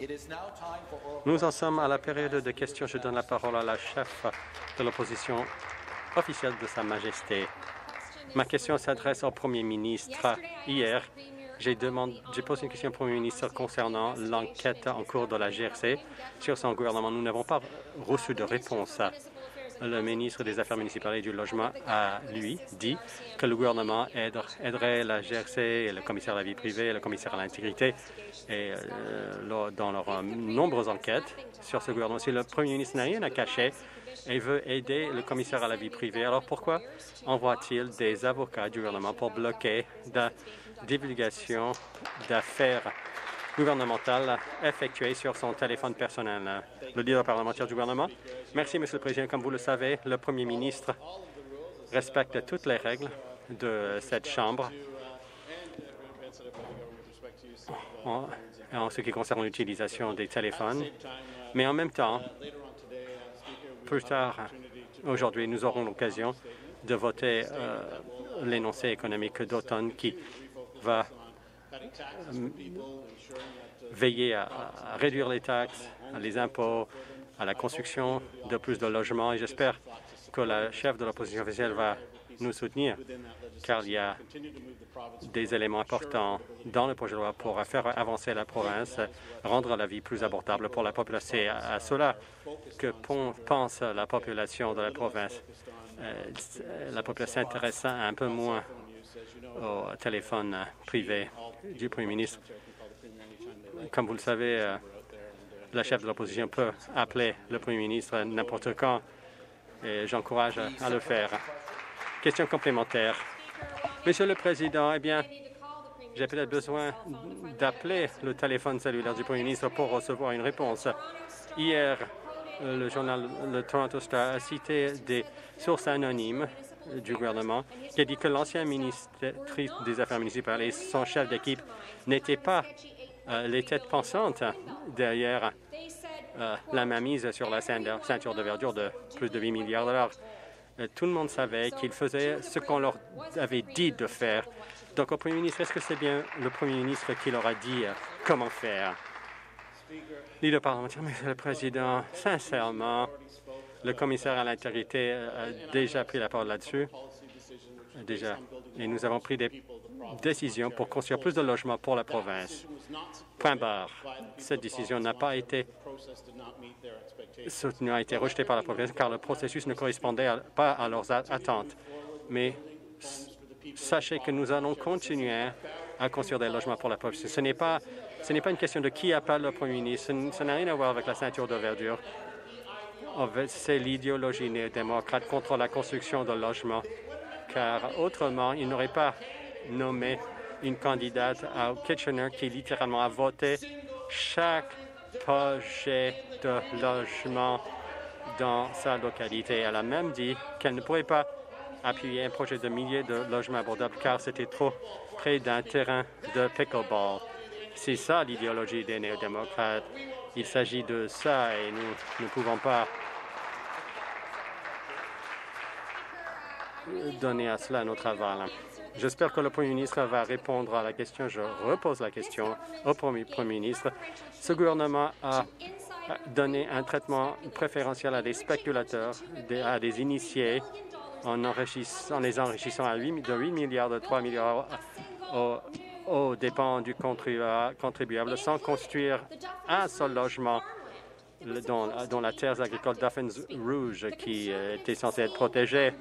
Nous en sommes à la période de questions. Je donne la parole à la chef de l'opposition officielle de Sa Majesté. Ma question s'adresse au Premier ministre. Hier, j'ai posé une question au Premier ministre concernant l'enquête en cours de la GRC sur son gouvernement. Nous n'avons pas reçu de réponse. Le ministre des Affaires municipales et du Logement a, lui, dit que le gouvernement aiderait la GRC, et le commissaire à la vie privée et le commissaire à l'intégrité dans leurs nombreuses enquêtes sur ce gouvernement. Si le Premier ministre n'a rien à cacher et veut aider le commissaire à la vie privée, alors pourquoi envoie-t-il des avocats du gouvernement pour bloquer la divulgation d'affaires gouvernementales effectuées sur son téléphone personnel? Le leader parlementaire du gouvernement. Merci, Monsieur le Président. Comme vous le savez, le Premier ministre respecte toutes les règles de cette Chambre en ce qui concerne l'utilisation des téléphones. Mais en même temps, plus tard aujourd'hui, nous aurons l'occasion de voter l'énoncé économique d'automne qui va veiller à réduire les taxes, les impôts, à la construction de plus de logements. Et j'espère que la chef de l'opposition officielle va nous soutenir, car il y a des éléments importants dans le projet de loi pour faire avancer la province, rendre la vie plus abordable pour la population. C'est à cela que pense la population de la province. La population s'intéresse un peu moins au téléphone privé du Premier ministre. Comme vous le savez, la chef de l'opposition peut appeler le Premier ministre n'importe quand et j'encourage à le faire. Question complémentaire. Monsieur le Président, eh bien, j'ai peut-être besoin d'appeler le téléphone cellulaire du Premier ministre pour recevoir une réponse. Hier, le journal Le Toronto Star a cité des sources anonymes du gouvernement qui a dit que l'ancien ministre des Affaires municipales et son chef d'équipe n'étaient pas les têtes pensantes derrière la mainmise sur la ceinture de verdure de plus de 8 milliards de dollars. Tout le monde savait qu'ils faisaient ce qu'on leur avait dit de faire. Donc, au Premier ministre, est-ce que c'est bien le Premier ministre qui leur a dit comment faire? Leader parlementaire, Monsieur le Président, sincèrement, le commissaire à l'intégrité a déjà pris la parole là-dessus. Et nous avons pris des décisions pour construire plus de logements pour la province. Point barre. Cette décision n'a pas été soutenue, a été rejetée par la province car le processus ne correspondait pas à leurs attentes. Mais sachez que nous allons continuer à construire des logements pour la population. Ce n'est pas une question de qui appelle le Premier ministre. Ça n'a rien à voir avec la ceinture de verdure. C'est l'idéologie néo-démocrate contre la construction de logements, car autrement, il n'aurait pas nommé une candidate à Kitchener qui littéralement a voté chaque projet de logement dans sa localité. Elle a même dit qu'elle ne pourrait pas appuyer un projet de milliers de logements abordables car c'était trop près d'un terrain de pickleball. C'est ça l'idéologie des néo-démocrates. Il s'agit de ça et nous ne pouvons pas donner à cela notre aval. J'espère que le Premier ministre va répondre à la question. Je repose la question au Premier ministre. Ce gouvernement a donné un traitement préférentiel à des spéculateurs, à des initiés, en les enrichissant de 8 milliards, de 3 milliards aux dépens du contribuable, sans construire un seul logement dont la terre agricole Dauphin Rouge, qui était censée être protégée.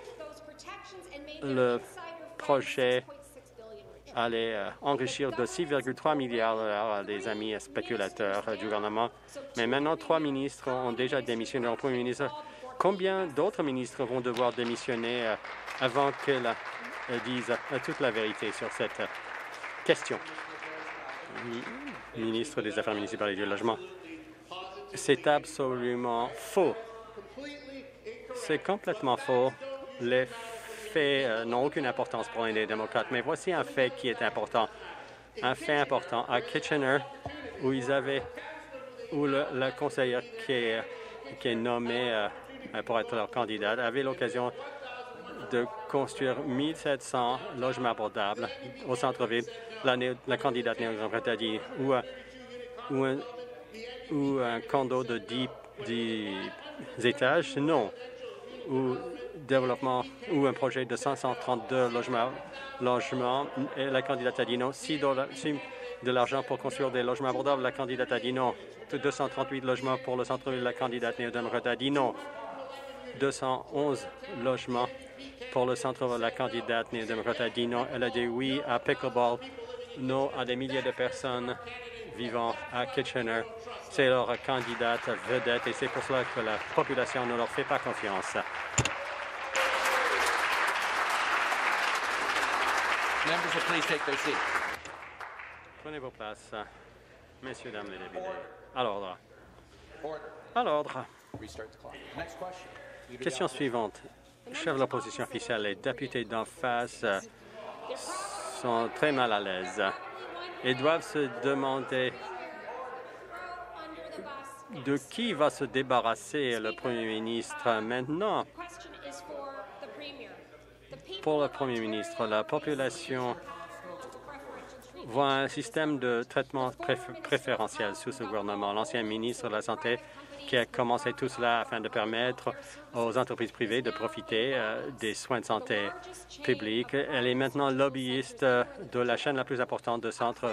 Le projet allait enrichir de 6,3 milliards de dollars les amis spéculateurs du gouvernement. Mais maintenant, 3 ministres ont déjà démissionné au Premier ministre. Combien d'autres ministres vont devoir démissionner avant qu'ils disent toute la vérité sur cette question? Ministre des Affaires municipales et du Logement. C'est absolument faux. C'est complètement faux. Les faits n'ont aucune importance pour les démocrates. Mais voici un fait qui est important. Un fait important. À Kitchener, où la conseillère qui est nommée pour être leur candidate avait l'occasion de construire 1700 logements abordables au centre-ville. La candidate néo-démocrate a dit où ou un condo de 10 étages? Non. Ou développement ou un projet de 532 logements et la candidate a dit non. Si de l'argent pour construire des logements abordables, la candidate a dit non. 238 logements pour le centre-ville, la candidate néo-démocrate a dit non. 211 logements pour le centre-ville, la candidate néo-démocrate a dit non. Elle a dit oui à pickleball, non à des milliers de personnes vivant à Kitchener. C'est leur candidate vedette et c'est pour cela que la population ne leur fait pas confiance. Members will please take their seats. Prenez vos places, messieurs, dames les députés. À l'ordre. Order. À l'ordre. Restart the clock. Next question. Question suivante. Chef de l'opposition officielle, les députés d'en face sont très mal à l'aise et doivent se demander de qui va se débarrasser le Premier ministre maintenant. Pour le Premier ministre, la population voit un système de traitement préférentiel sous ce gouvernement. L'ancien ministre de la Santé qui a commencé tout cela afin de permettre aux entreprises privées de profiter des soins de santé publics. Elle est maintenant lobbyiste de la chaîne la plus importante de centres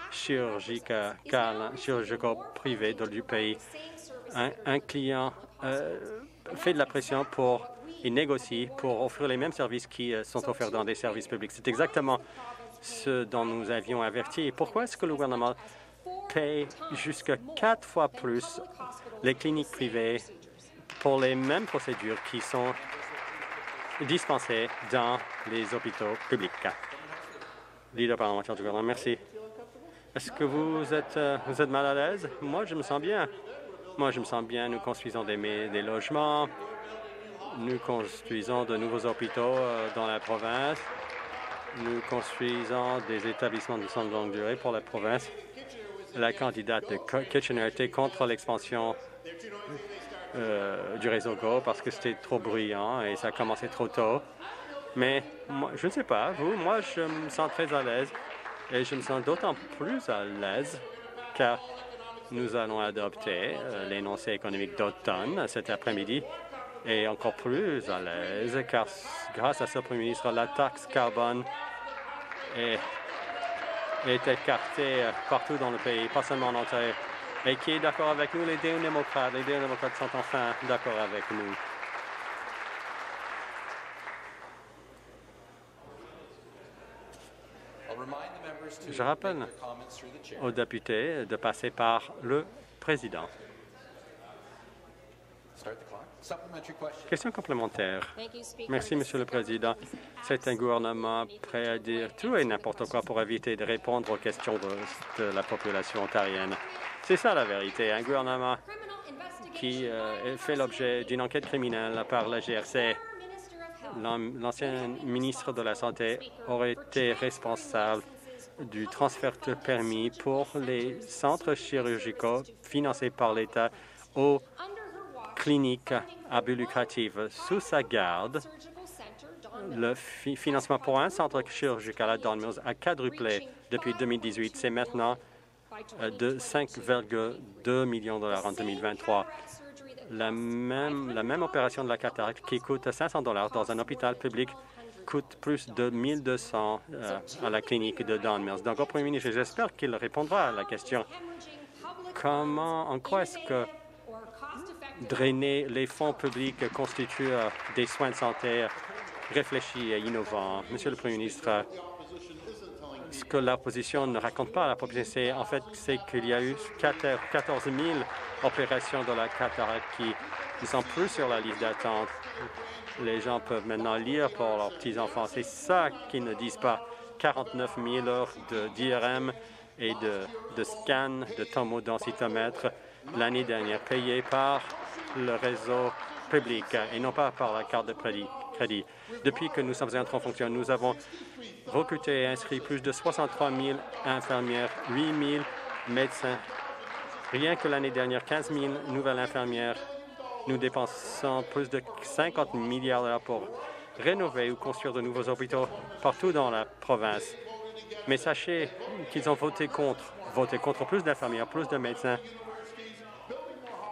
chirurgicaux privés du pays. Un client fait de la pression il négocie pour offrir les mêmes services qui sont offerts dans des services publics. C'est exactement ce dont nous avions averti. Pourquoi est-ce que le gouvernement paye jusqu'à 4 fois plus les cliniques privées pour les mêmes procédures qui sont dispensées dans les hôpitaux publics? Leader parlementaire du gouvernement, merci. Est-ce que vous êtes mal à l'aise? Moi, je me sens bien. Moi, je me sens bien. Nous construisons des logements. Nous construisons de nouveaux hôpitaux dans la province. Nous construisons des établissements de soins de longue durée pour la province. La candidate de Kitchener était contre l'expansion du réseau GO parce que c'était trop bruyant et ça a commencé trop tôt. Mais moi, je ne sais pas, moi, je me sens très à l'aise et je me sens d'autant plus à l'aise car nous allons adopter l'énoncé économique d'automne cet après-midi et encore plus à l'aise car grâce à ce Premier ministre, la taxe carbone est écartée partout dans le pays, pas seulement en Ontario. Et qui est d'accord avec nous? Les démocrates. Les démocrates sont enfin d'accord avec nous. Je rappelle aux députés de passer par le président. Question complémentaire. Merci, Monsieur le Président. C'est un gouvernement prêt à dire tout et n'importe quoi pour éviter de répondre aux questions de la population ontarienne. C'est ça la vérité. Un gouvernement qui fait l'objet d'une enquête criminelle par la GRC. L'ancien ministre de la Santé aurait été responsable du transfert de permis pour les centres chirurgicaux financés par l'État aux cliniques à but lucratif. Sous sa garde, le financement pour un centre chirurgical à Don Mills a quadruplé depuis 2018. C'est maintenant de 5,2 millions de dollars en 2023. La même opération de la cataracte qui coûte 500 dollars dans un hôpital public coûte plus de 1 200 à la clinique de Don Mills. Donc, au Premier ministre, j'espère qu'il répondra à la question. En quoi est-ce que drainer les fonds publics constitue des soins de santé réfléchis et innovants? Monsieur le Premier ministre, ce que l'opposition ne raconte pas à la population, c'est qu'il y a eu 14 000 opérations de la cataracte qui ne sont plus sur la liste d'attente. Les gens peuvent maintenant lire pour leurs petits-enfants. C'est ça qu'ils ne disent pas. 49 000 heures d'IRM et de scan de tomodensitométre l'année dernière, payées par le réseau public et non pas par la carte de crédit. Depuis que nous sommes entrés en fonction, nous avons recruté et inscrit plus de 63 000 infirmières, 8 000 médecins. Rien que l'année dernière, 15 000 nouvelles infirmières. Nous dépensons plus de 50 milliards de dollars pour rénover ou construire de nouveaux hôpitaux partout dans la province. Mais sachez qu'ils ont voté contre plus d'infirmières, plus de médecins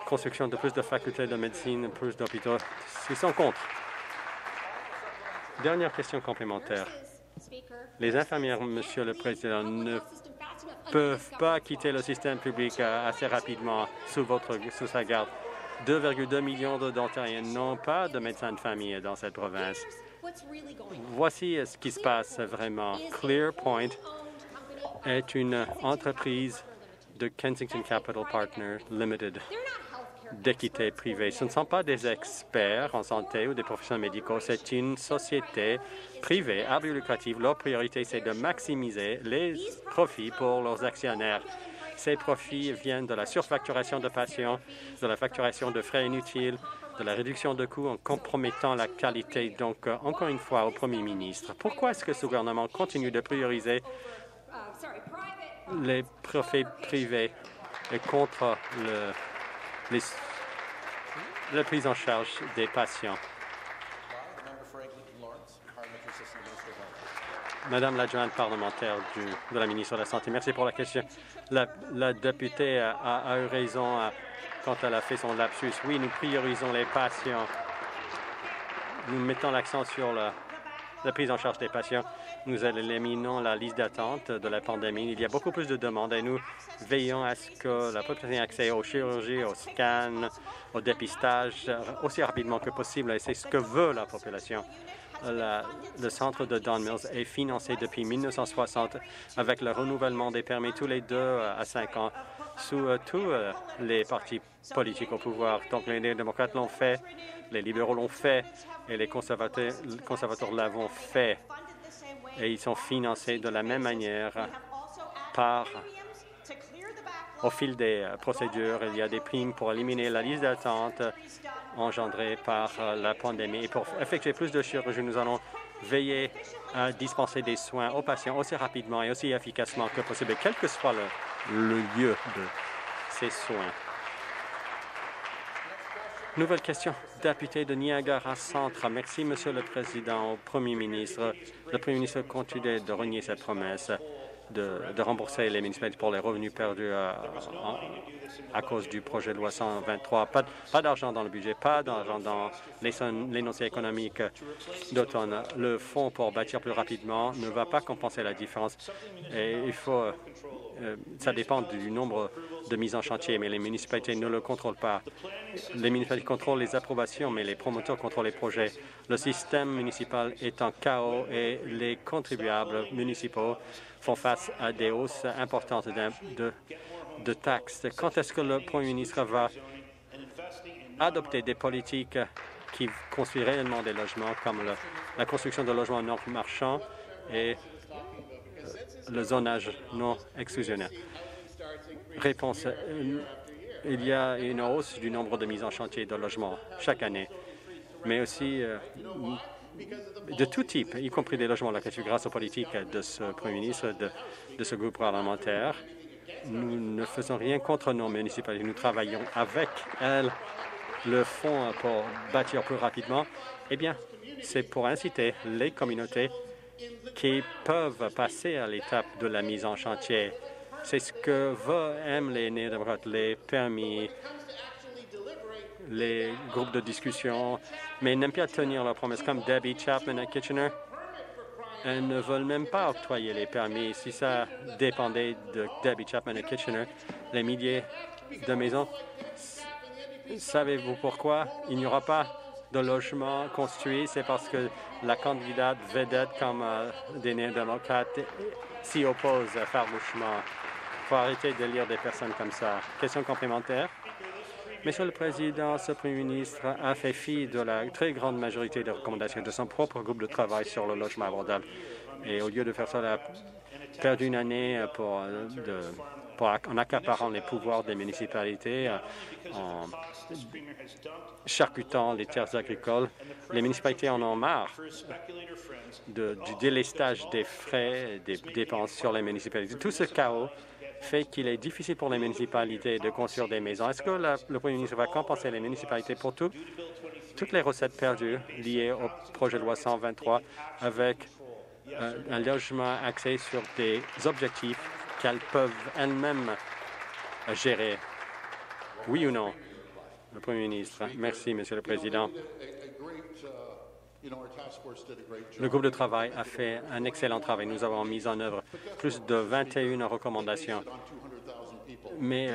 construction de plus de facultés de médecine, plus d'hôpitaux. Ils sont contre. Dernière question complémentaire. Les infirmières, Monsieur le Président, ne peuvent pas quitter le système public assez rapidement sous sa garde. 2,2 millions d'Ontariens n'ont pas de médecin de famille dans cette province. Voici ce qui se passe vraiment. ClearPoint est une entreprise de Kensington Capital Partners Limited d'équité privée. Ce ne sont pas des experts en santé ou des professionnels médicaux. C'est une société privée à but lucratif. Leur priorité, c'est de maximiser les profits pour leurs actionnaires. Ces profits viennent de la surfacturation de patients, de la facturation de frais inutiles, de la réduction de coûts en compromettant la qualité. Donc, encore une fois, au Premier ministre, pourquoi est-ce que ce gouvernement continue de prioriser les profits privés et contre la prise en charge des patients? Madame l'adjointe parlementaire de la ministre de la Santé, merci pour la question. La députée a eu raison quand elle a fait son lapsus. Oui, nous priorisons les patients. Nous mettons l'accent sur la prise en charge des patients. Nous éliminons la liste d'attente de la pandémie. Il y a beaucoup plus de demandes et nous veillons à ce que la population ait accès aux chirurgies, aux scans, au dépistage aussi rapidement que possible. Et c'est ce que veut la population. Le centre de Don Mills est financé depuis 1960 avec le renouvellement des permis tous les 2 à 5 ans sous tous les partis politiques au pouvoir. Donc les démocrates l'ont fait, les libéraux l'ont fait et les conservateurs l'ont fait. Et ils sont financés de la même manière au fil des procédures. Il y a des primes pour éliminer la liste d'attente engendrée par la pandémie. Et pour effectuer plus de chirurgie, nous allons veiller à dispenser des soins aux patients aussi rapidement et aussi efficacement que possible, quel que soit le lieu de ces soins. Nouvelle question. Député de Niagara Centre. Merci, Monsieur le Président. Au Premier ministre. Le Premier ministre continue de renier cette promesse de rembourser les municipalités pour les revenus perdus à cause du projet de loi 123. Pas d'argent dans le budget, pas d'argent dans l'énoncé économique d'automne. Le fonds pour bâtir plus rapidement ne va pas compenser la différence. Et ça dépend du nombre de mises en chantier, mais les municipalités ne le contrôlent pas. Les municipalités contrôlent les approbations, mais les promoteurs contrôlent les projets. Le système municipal est en chaos et les contribuables municipaux font face à des hausses importantes de taxes. Quand est-ce que le Premier ministre va adopter des politiques qui construisent réellement des logements, comme la construction de logements non marchands et le zonage non exclusionnel? Réponse. Il y a une hausse du nombre de mises en chantier de logements chaque année, mais aussi de tout type, y compris des logements locatifs, grâce aux politiques de ce Premier ministre, de ce groupe parlementaire. Nous ne faisons rien contre nos municipalités. Nous travaillons avec elles. Le fonds pour bâtir plus rapidement, eh bien, c'est pour inciter les communautés qui peuvent passer à l'étape de la mise en chantier. C'est ce que aiment les néo-démocrates, les permis, les groupes de discussion, mais ils n'aiment pas tenir leurs promesses, comme Debbie Chapman à Kitchener. Elles ne veulent même pas octroyer les permis. Si ça dépendait de Debbie Chapman à Kitchener, les milliers de maisons, savez-vous pourquoi il n'y aura pas de logements construits? C'est parce que la candidate vedette comme des néo-démocrates s'y oppose farouchement. Il faut arrêter de lire des personnes comme ça. Question complémentaire. Monsieur le Président, ce Premier ministre a fait fi de la très grande majorité des recommandations de son propre groupe de travail sur le logement abordable. Et au lieu de faire ça, il a perdu une année en accaparant les pouvoirs des municipalités, en charcutant les terres agricoles. Les municipalités en ont marre du délestage des frais et des dépenses sur les municipalités. Tout ce chaos fait qu'il est difficile pour les municipalités de construire des maisons. Est-ce que le Premier ministre va compenser les municipalités pour toutes les recettes perdues liées au projet de loi 123 avec un logement axé sur des objectifs qu'elles peuvent elles-mêmes gérer? Oui ou non? Le Premier ministre. Merci, Monsieur le Président. Le groupe de travail a fait un excellent travail. Nous avons mis en œuvre plus de 21 recommandations. Mais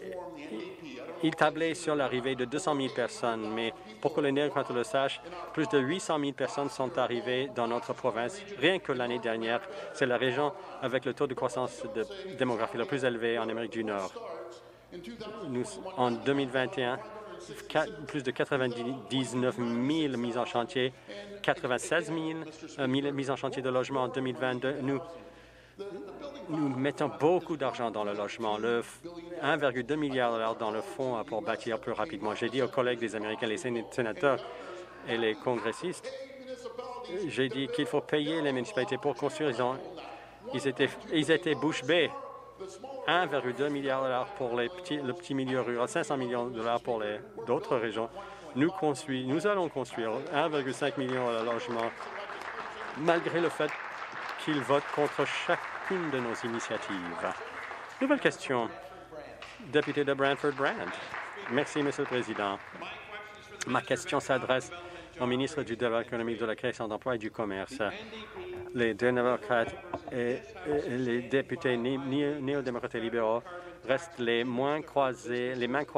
il tablait sur l'arrivée de 200 000 personnes. Mais pour que les néo-démocrates le sachent, plus de 800 000 personnes sont arrivées dans notre province. Rien que l'année dernière, c'est la région avec le taux de croissance démographique le plus élevé en Amérique du Nord. En 2021, plus de 99 000 mises en chantier, 96 000 mises en chantier de logement en 2022. Nous mettons beaucoup d'argent dans le logement, 1,2 milliard dans le fonds pour bâtir plus rapidement. J'ai dit aux collègues des Américains, les sénateurs et les congressistes, j'ai dit qu'il faut payer les municipalités pour construire. Ils étaient bouche bée. 1,2 milliard pour le petit milieu rural, 500 millions de dollars pour d'autres régions. Nous allons construire 1,5 million de logements, malgré le fait qu'ils votent contre chacune de nos initiatives. Nouvelle question. Député de Brantford-Brant. Merci, Monsieur le Président. Ma question s'adresse au ministre du Développement économique, de la création d'emplois et du commerce. Les démocrates et les députés néo-démocrates et libéraux restent les mains croisées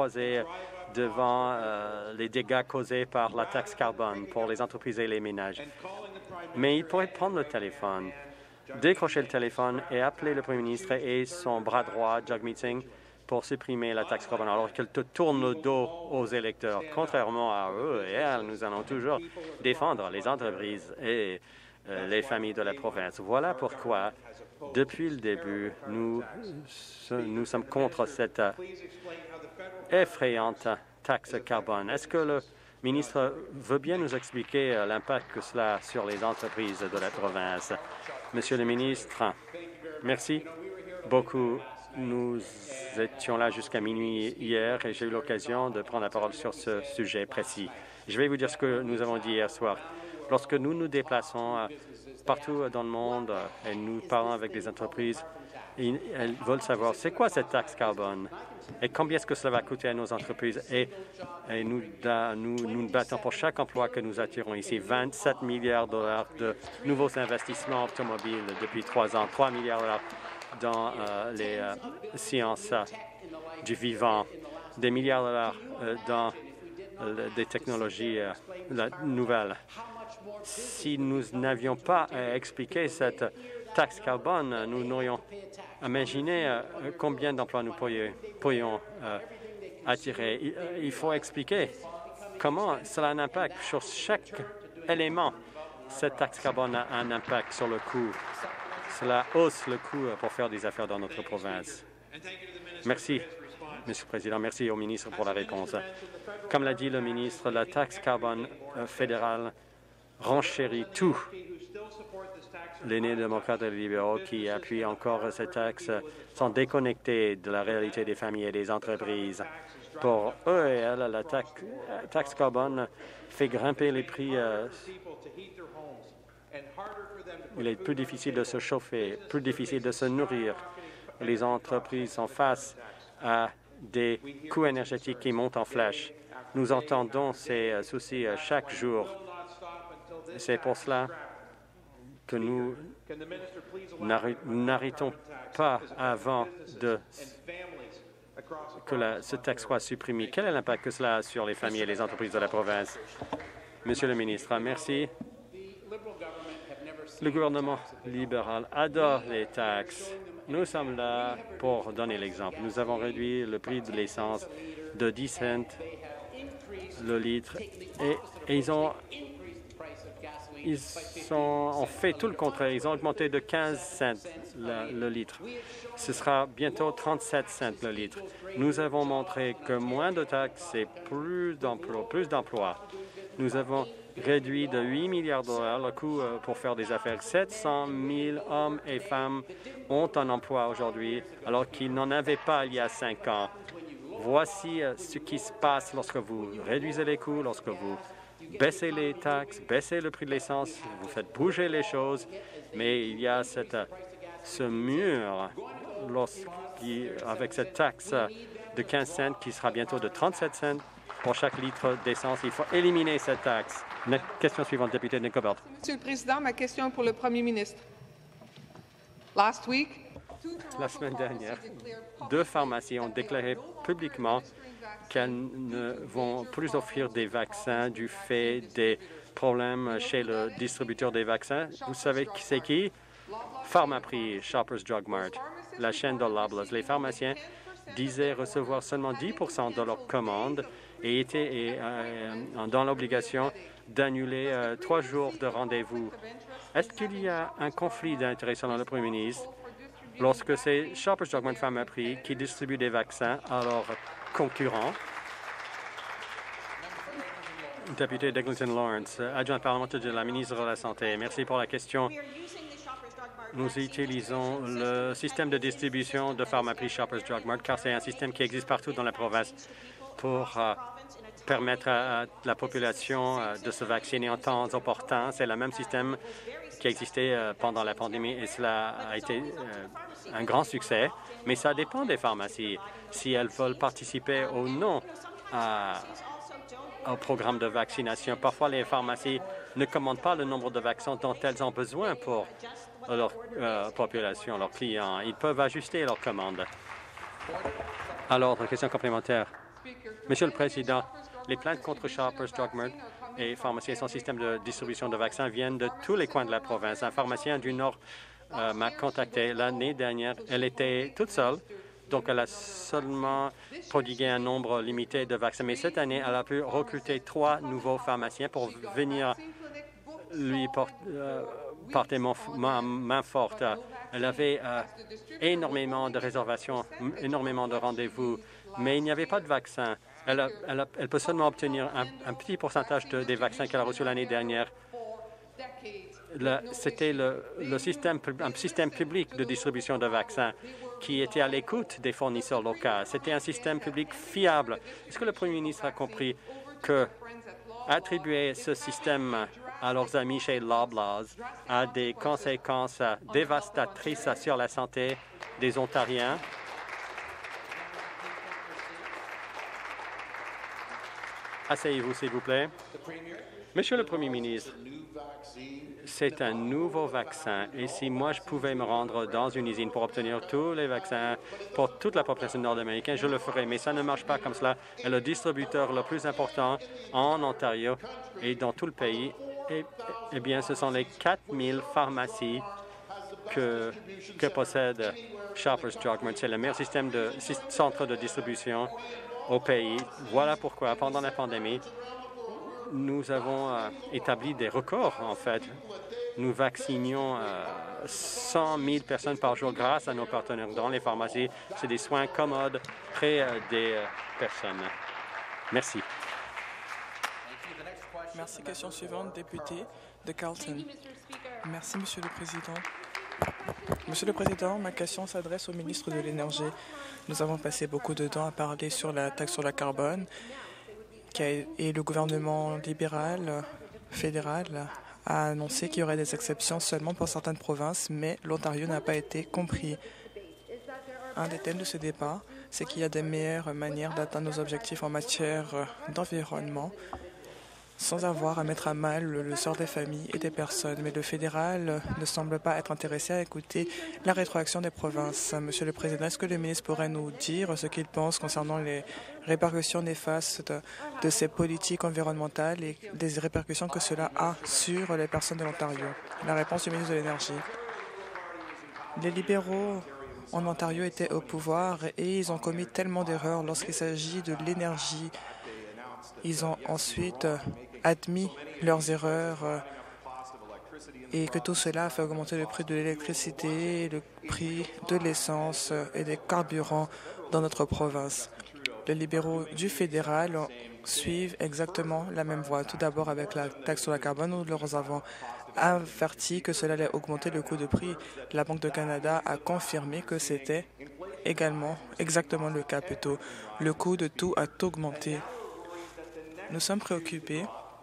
devant les dégâts causés par la taxe carbone pour les entreprises et les ménages. Mais ils pourraient prendre le téléphone, décrocher le téléphone et appeler le Premier ministre et son bras droit, Jagmeet Singh, pour supprimer la taxe carbone, alors qu'elle tourne le dos aux électeurs. Contrairement à eux et elles, nous allons toujours défendre les entreprises et les familles de la province. Voilà pourquoi, depuis le début, nous sommes contre cette effrayante taxe carbone. Est-ce que le ministre veut bien nous expliquer l'impact que cela a sur les entreprises de la province? Monsieur le ministre, merci beaucoup. Nous étions là jusqu'à minuit hier et j'ai eu l'occasion de prendre la parole sur ce sujet précis. Je vais vous dire ce que nous avons dit hier soir. Lorsque nous nous déplaçons partout dans le monde et nous parlons avec des entreprises, elles veulent savoir c'est quoi cette taxe carbone et combien est-ce que cela va coûter à nos entreprises. Et nous nous battons pour chaque emploi que nous attirons ici. 27 milliards de dollars de nouveaux investissements automobiles depuis 3 ans, 3 milliards de dollars dans les sciences du vivant, des milliards de dollars dans des technologies nouvelles. Si nous n'avions pas expliqué cette taxe carbone, nous n'aurions imaginé combien d'emplois nous pourrions attirer. Il faut expliquer comment cela a un impact sur chaque élément. Cette taxe carbone a un impact sur le coût. Cela hausse le coût pour faire des affaires dans notre province. Merci, Monsieur le Président. Merci au ministre pour la réponse. Comme l'a dit le ministre, la taxe carbone fédérale renchérit tout. Les néo-démocrates et les libéraux qui appuient encore cette taxe sont déconnectés de la réalité des familles et des entreprises. Pour eux et elles, la taxe carbone fait grimper les prix. Il est plus difficile de se chauffer, plus difficile de se nourrir. Les entreprises sont face à des coûts énergétiques qui montent en flèche. Nous entendons ces soucis chaque jour. C'est pour cela que nous n'arrêtons pas avant que ce texte soit supprimé. Quel est l'impact que cela a sur les familles et les entreprises de la province? Monsieur le ministre, merci. Le gouvernement libéral adore les taxes. Nous sommes là pour donner l'exemple. Nous avons réduit le prix de l'essence de 10 cents le litre et ils ont fait tout le contraire. Ils ont augmenté de 15 cents le litre. Ce sera bientôt 37 cents le litre. Nous avons montré que moins de taxes, c'est plus d'emplois. Nous avons réduit de 8 milliards de dollars le coût pour faire des affaires. 700 000 hommes et femmes ont un emploi aujourd'hui, alors qu'ils n'en avaient pas il y a 5 ans. Voici ce qui se passe lorsque vous réduisez les coûts, lorsque vous baissez les taxes, baissez le prix de l'essence, vous faites bouger les choses, mais il y a ce mur avec cette taxe de 15 cents qui sera bientôt de 37 cents pour chaque litre d'essence. Il faut éliminer cette taxe. Question suivante, député de Nicobert. Monsieur le Président, ma question est pour le Premier ministre. Last week, La semaine dernière, 2 pharmacies ont déclaré publiquement qu'elles ne vont plus offrir des vaccins du fait des problèmes chez le distributeur des vaccins. Vous savez qui c'est qui? Pharmaprix, Shoppers Drug Mart, la chaîne de Loblaws. Les pharmaciens disaient recevoir seulement 10 de leurs commandes et étaient dans l'obligation d'annuler 3 jours de rendez-vous. Est-ce qu'il y a un conflit d'intérêts selon le Premier ministre lorsque c'est Shoppers Drug Mart Pharmaprix qui distribue des vaccins à leurs concurrents? Député d'Eglinton Lawrence, adjoint parlementaire de la ministre de la Santé. Merci pour la question. Nous utilisons le système de distribution de Pharmaprix Shoppers Drug Mart car c'est un système qui existe partout dans la province pour permettre à la population de se vacciner en temps opportun. C'est le même système qui existait pendant la pandémie et cela a été un grand succès. Mais ça dépend des pharmacies, si elles veulent participer ou non au programme de vaccination. Parfois, les pharmacies ne commandent pas le nombre de vaccins dont elles ont besoin pour leur population, leurs clients. Ils peuvent ajuster leurs commandes. Alors, question complémentaire. Monsieur le Président, les plaintes contre Shoppers Drug Mart et pharmaciens sans système de distribution de vaccins viennent de tous les coins de la province. Un pharmacien du Nord m'a contacté l'année dernière. Elle était toute seule, donc elle a seulement prodigué un nombre limité de vaccins. Mais cette année, elle a pu recruter 3 nouveaux pharmaciens pour venir lui porter main forte. Elle avait énormément de réservations, énormément de rendez-vous, mais il n'y avait pas de vaccin. Elle peut seulement obtenir un petit pourcentage des vaccins qu'elle a reçus l'année dernière. C'était un système public de distribution de vaccins qui était à l'écoute des fournisseurs locaux. C'était un système public fiable. Est-ce que le Premier ministre a compris que attribuer ce système à leurs amis chez Loblaws a des conséquences dévastatrices sur la santé des Ontariens? Asseyez-vous, s'il vous plaît. Monsieur le Premier ministre, c'est un nouveau vaccin et si moi je pouvais me rendre dans une usine pour obtenir tous les vaccins pour toute la population nord-américaine, je le ferais, mais ça ne marche pas comme cela. Et le distributeur le plus important en Ontario et dans tout le pays, eh bien, ce sont les 4000 pharmacies que possède Shoppers Drug Mart. C'est le meilleur système de centre de distribution au pays. Voilà pourquoi, pendant la pandémie, nous avons établi des records, en fait. Nous vaccinions 100 000 personnes par jour grâce à nos partenaires dans les pharmacies. C'est des soins commodes près des personnes. Merci. Merci. Question suivante, député de Carleton. Merci, Monsieur le Président. Monsieur le Président, ma question s'adresse au ministre de l'Énergie. Nous avons passé beaucoup de temps à parler sur la taxe sur le carbone et le gouvernement libéral fédéral a annoncé qu'il y aurait des exceptions seulement pour certaines provinces, mais l'Ontario n'a pas été compris. Un des thèmes de ce débat, c'est qu'il y a des meilleures manières d'atteindre nos objectifs en matière d'environnement sans avoir à mettre à mal le sort des familles et des personnes. Mais le fédéral ne semble pas être intéressé à écouter la rétroaction des provinces. Monsieur le Président, est-ce que le ministre pourrait nous dire ce qu'il pense concernant les répercussions néfastes de ces politiques environnementales et des répercussions que cela a sur les personnes de l'Ontario? La réponse du ministre de l'Énergie. Les libéraux en Ontario étaient au pouvoir et ils ont commis tellement d'erreurs lorsqu'il s'agit de l'énergie. Ils ont ensuite admis leurs erreurs et que tout cela a fait augmenter le prix de l'électricité, le prix de l'essence et des carburants dans notre province. Les libéraux du fédéral suivent exactement la même voie. Tout d'abord avec la taxe sur le carbone, nous leur avons averti que cela allait augmenter le coût de prix. La Banque de Canada a confirmé que c'était également exactement le cas plutôt. Le coût de tout a augmenté. Nous sommes préoccupés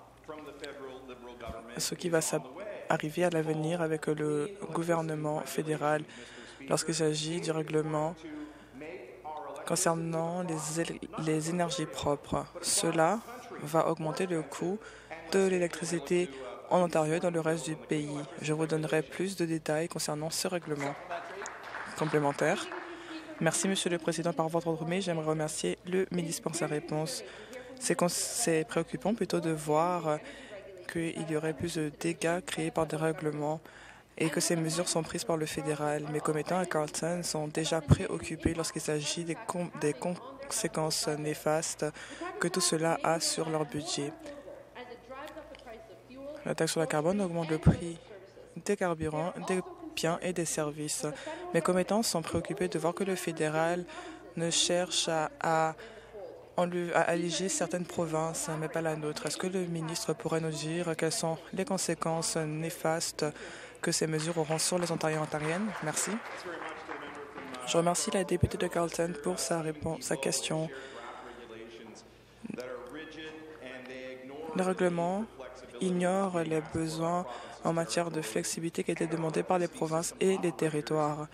de ce qui va arriver à l'avenir avec le gouvernement fédéral lorsqu'il s'agit du règlement concernant les énergies propres. Cela va augmenter le coût de l'électricité en Ontario et dans le reste du pays. Je vous donnerai plus de détails concernant ce règlement complémentaire. Merci, Monsieur le Président. Par votre ordre, j'aimerais remercier le ministre pour sa réponse. C'est préoccupant plutôt de voir qu'il y aurait plus de dégâts créés par des règlements et que ces mesures sont prises par le fédéral. Mes commettants à Carleton sont déjà préoccupés lorsqu'il s'agit des conséquences néfastes que tout cela a sur leur budget. La taxe sur la carbone augmente le prix des carburants, des biens et des services. Mes commettants sont préoccupés de voir que le fédéral ne cherche à alléger certaines provinces, mais pas la nôtre. Est-ce que le ministre pourrait nous dire quelles sont les conséquences néfastes que ces mesures auront sur les Ontariens et Ontariennes? Merci. Je remercie la députée de Carleton pour sa question. Le règlement ignore les besoins en matière de flexibilité qui étaient demandés par les provinces et les territoires.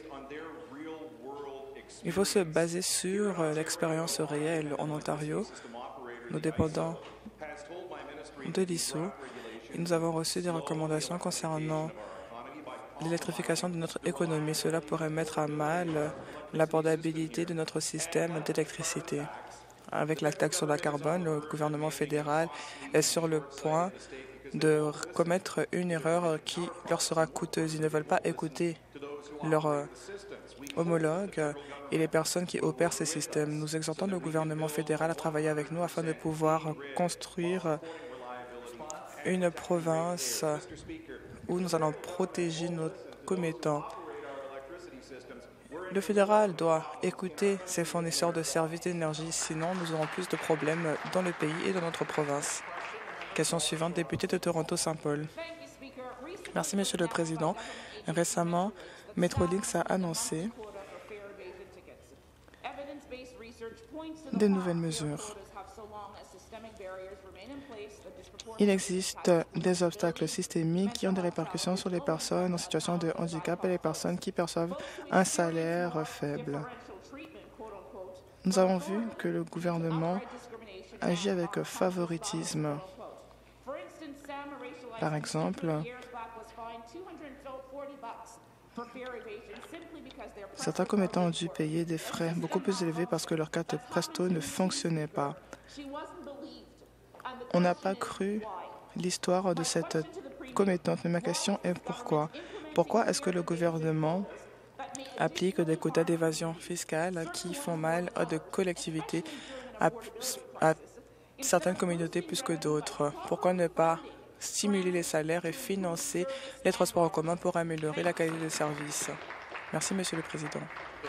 Il faut se baser sur l'expérience réelle en Ontario. Nous dépendons de l'ISO et nous avons reçu des recommandations concernant l'électrification de notre économie. Cela pourrait mettre à mal l'abordabilité de notre système d'électricité. Avec la taxe sur la carbone, le gouvernement fédéral est sur le point de commettre une erreur qui leur sera coûteuse. Ils ne veulent pas écouter leurs homologues et les personnes qui opèrent ces systèmes. Nous exhortons le gouvernement fédéral à travailler avec nous afin de pouvoir construire une province où nous allons protéger nos commettants. Le fédéral doit écouter ses fournisseurs de services d'énergie, sinon nous aurons plus de problèmes dans le pays et dans notre province. Question suivante, député de Toronto-Saint-Paul. Merci, Monsieur le Président. Récemment, Metrolinx a annoncé de nouvelles mesures. Il existe des obstacles systémiques qui ont des répercussions sur les personnes en situation de handicap et les personnes qui perçoivent un salaire faible. Nous avons vu que le gouvernement agit avec favoritisme. Par exemple, certains commettants ont dû payer des frais beaucoup plus élevés parce que leur carte Presto ne fonctionnait pas. On n'a pas cru l'histoire de cette commettante, mais ma question est pourquoi? Pourquoi est-ce que le gouvernement applique des quotas d'évasion fiscale qui font mal à des collectivités, à certaines communautés plus que d'autres? Pourquoi ne pas stimuler les salaires et financer les transports en commun pour améliorer la qualité des services? Merci, Monsieur le Président.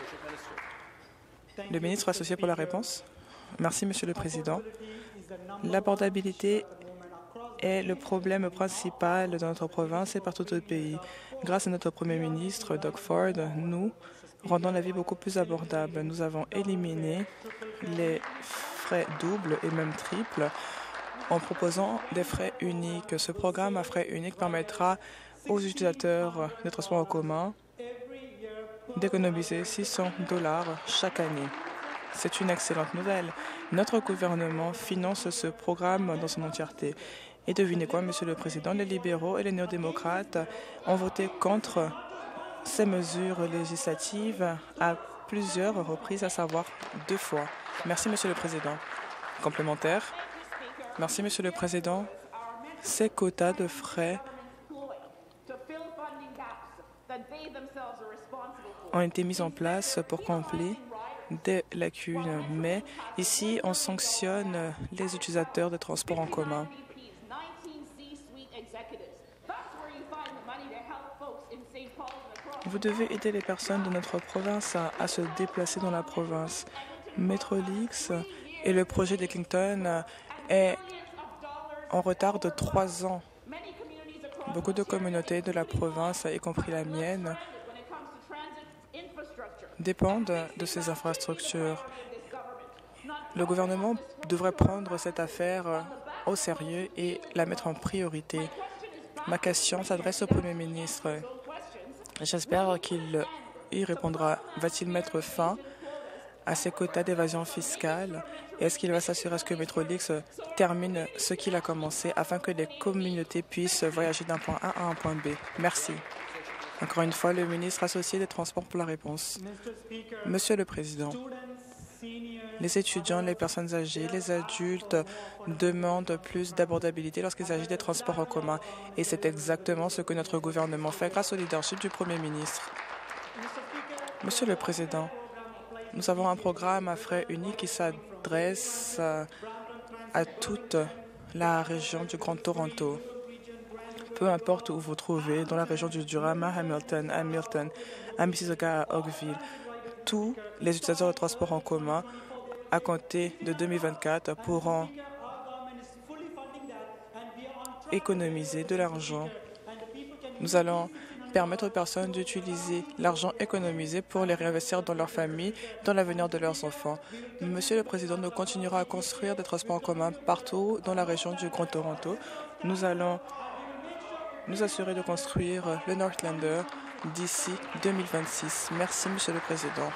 Le ministre associé pour la réponse. Merci, Monsieur le Président. L'abordabilité est le problème principal dans notre province et partout au pays. Grâce à notre Premier ministre, Doug Ford, nous rendons la vie beaucoup plus abordable. Nous avons éliminé les frais doubles et même triples en proposant des frais uniques. Ce programme à frais uniques permettra aux utilisateurs de transport en commun d'économiser $600 chaque année. C'est une excellente nouvelle. Notre gouvernement finance ce programme dans son entièreté. Et devinez quoi, Monsieur le Président, les libéraux et les néo-démocrates ont voté contre ces mesures législatives à plusieurs reprises, à savoir 2 fois. Merci, Monsieur le Président. Complémentaire. Merci, Monsieur le Président. Ces quotas de frais ont été mis en place pour combler des lacunes, mais ici, on sanctionne les utilisateurs de transports en commun. Vous devez aider les personnes de notre province à se déplacer dans la province. Metrolinx et le projet d'Eglinton est en retard de 3 ans. Beaucoup de communautés de la province, y compris la mienne, dépendent de ces infrastructures. Le gouvernement devrait prendre cette affaire au sérieux et la mettre en priorité. Ma question s'adresse au Premier ministre. J'espère qu'il y répondra. Va-t-il mettre fin à ses quotas d'évasion fiscale? Est-ce qu'il va s'assurer à ce que Metrolix termine ce qu'il a commencé afin que les communautés puissent voyager d'un point A à un point B? Merci. Encore une fois, le ministre associé des Transports pour la réponse. Monsieur le Président, les étudiants, les personnes âgées, les adultes demandent plus d'abordabilité lorsqu'il s'agit des transports en commun. Et c'est exactement ce que notre gouvernement fait grâce au leadership du Premier ministre. Monsieur le Président, nous avons un programme à frais uniques qui s'adresse à toute la région du Grand Toronto. Peu importe où vous vous trouvez, dans la région du Durham, à Hamilton, à Mississauga, à Oakville, tous les utilisateurs de transport en commun à compter de 2024 pourront économiser de l'argent. Nous allons permettre aux personnes d'utiliser l'argent économisé pour les réinvestir dans leur famille, dans l'avenir de leurs enfants. Monsieur le Président, nous continuerons à construire des transports en commun partout dans la région du Grand Toronto. Nous allons nous assurer de construire le Northlander d'ici 2026. Merci, Monsieur le Président.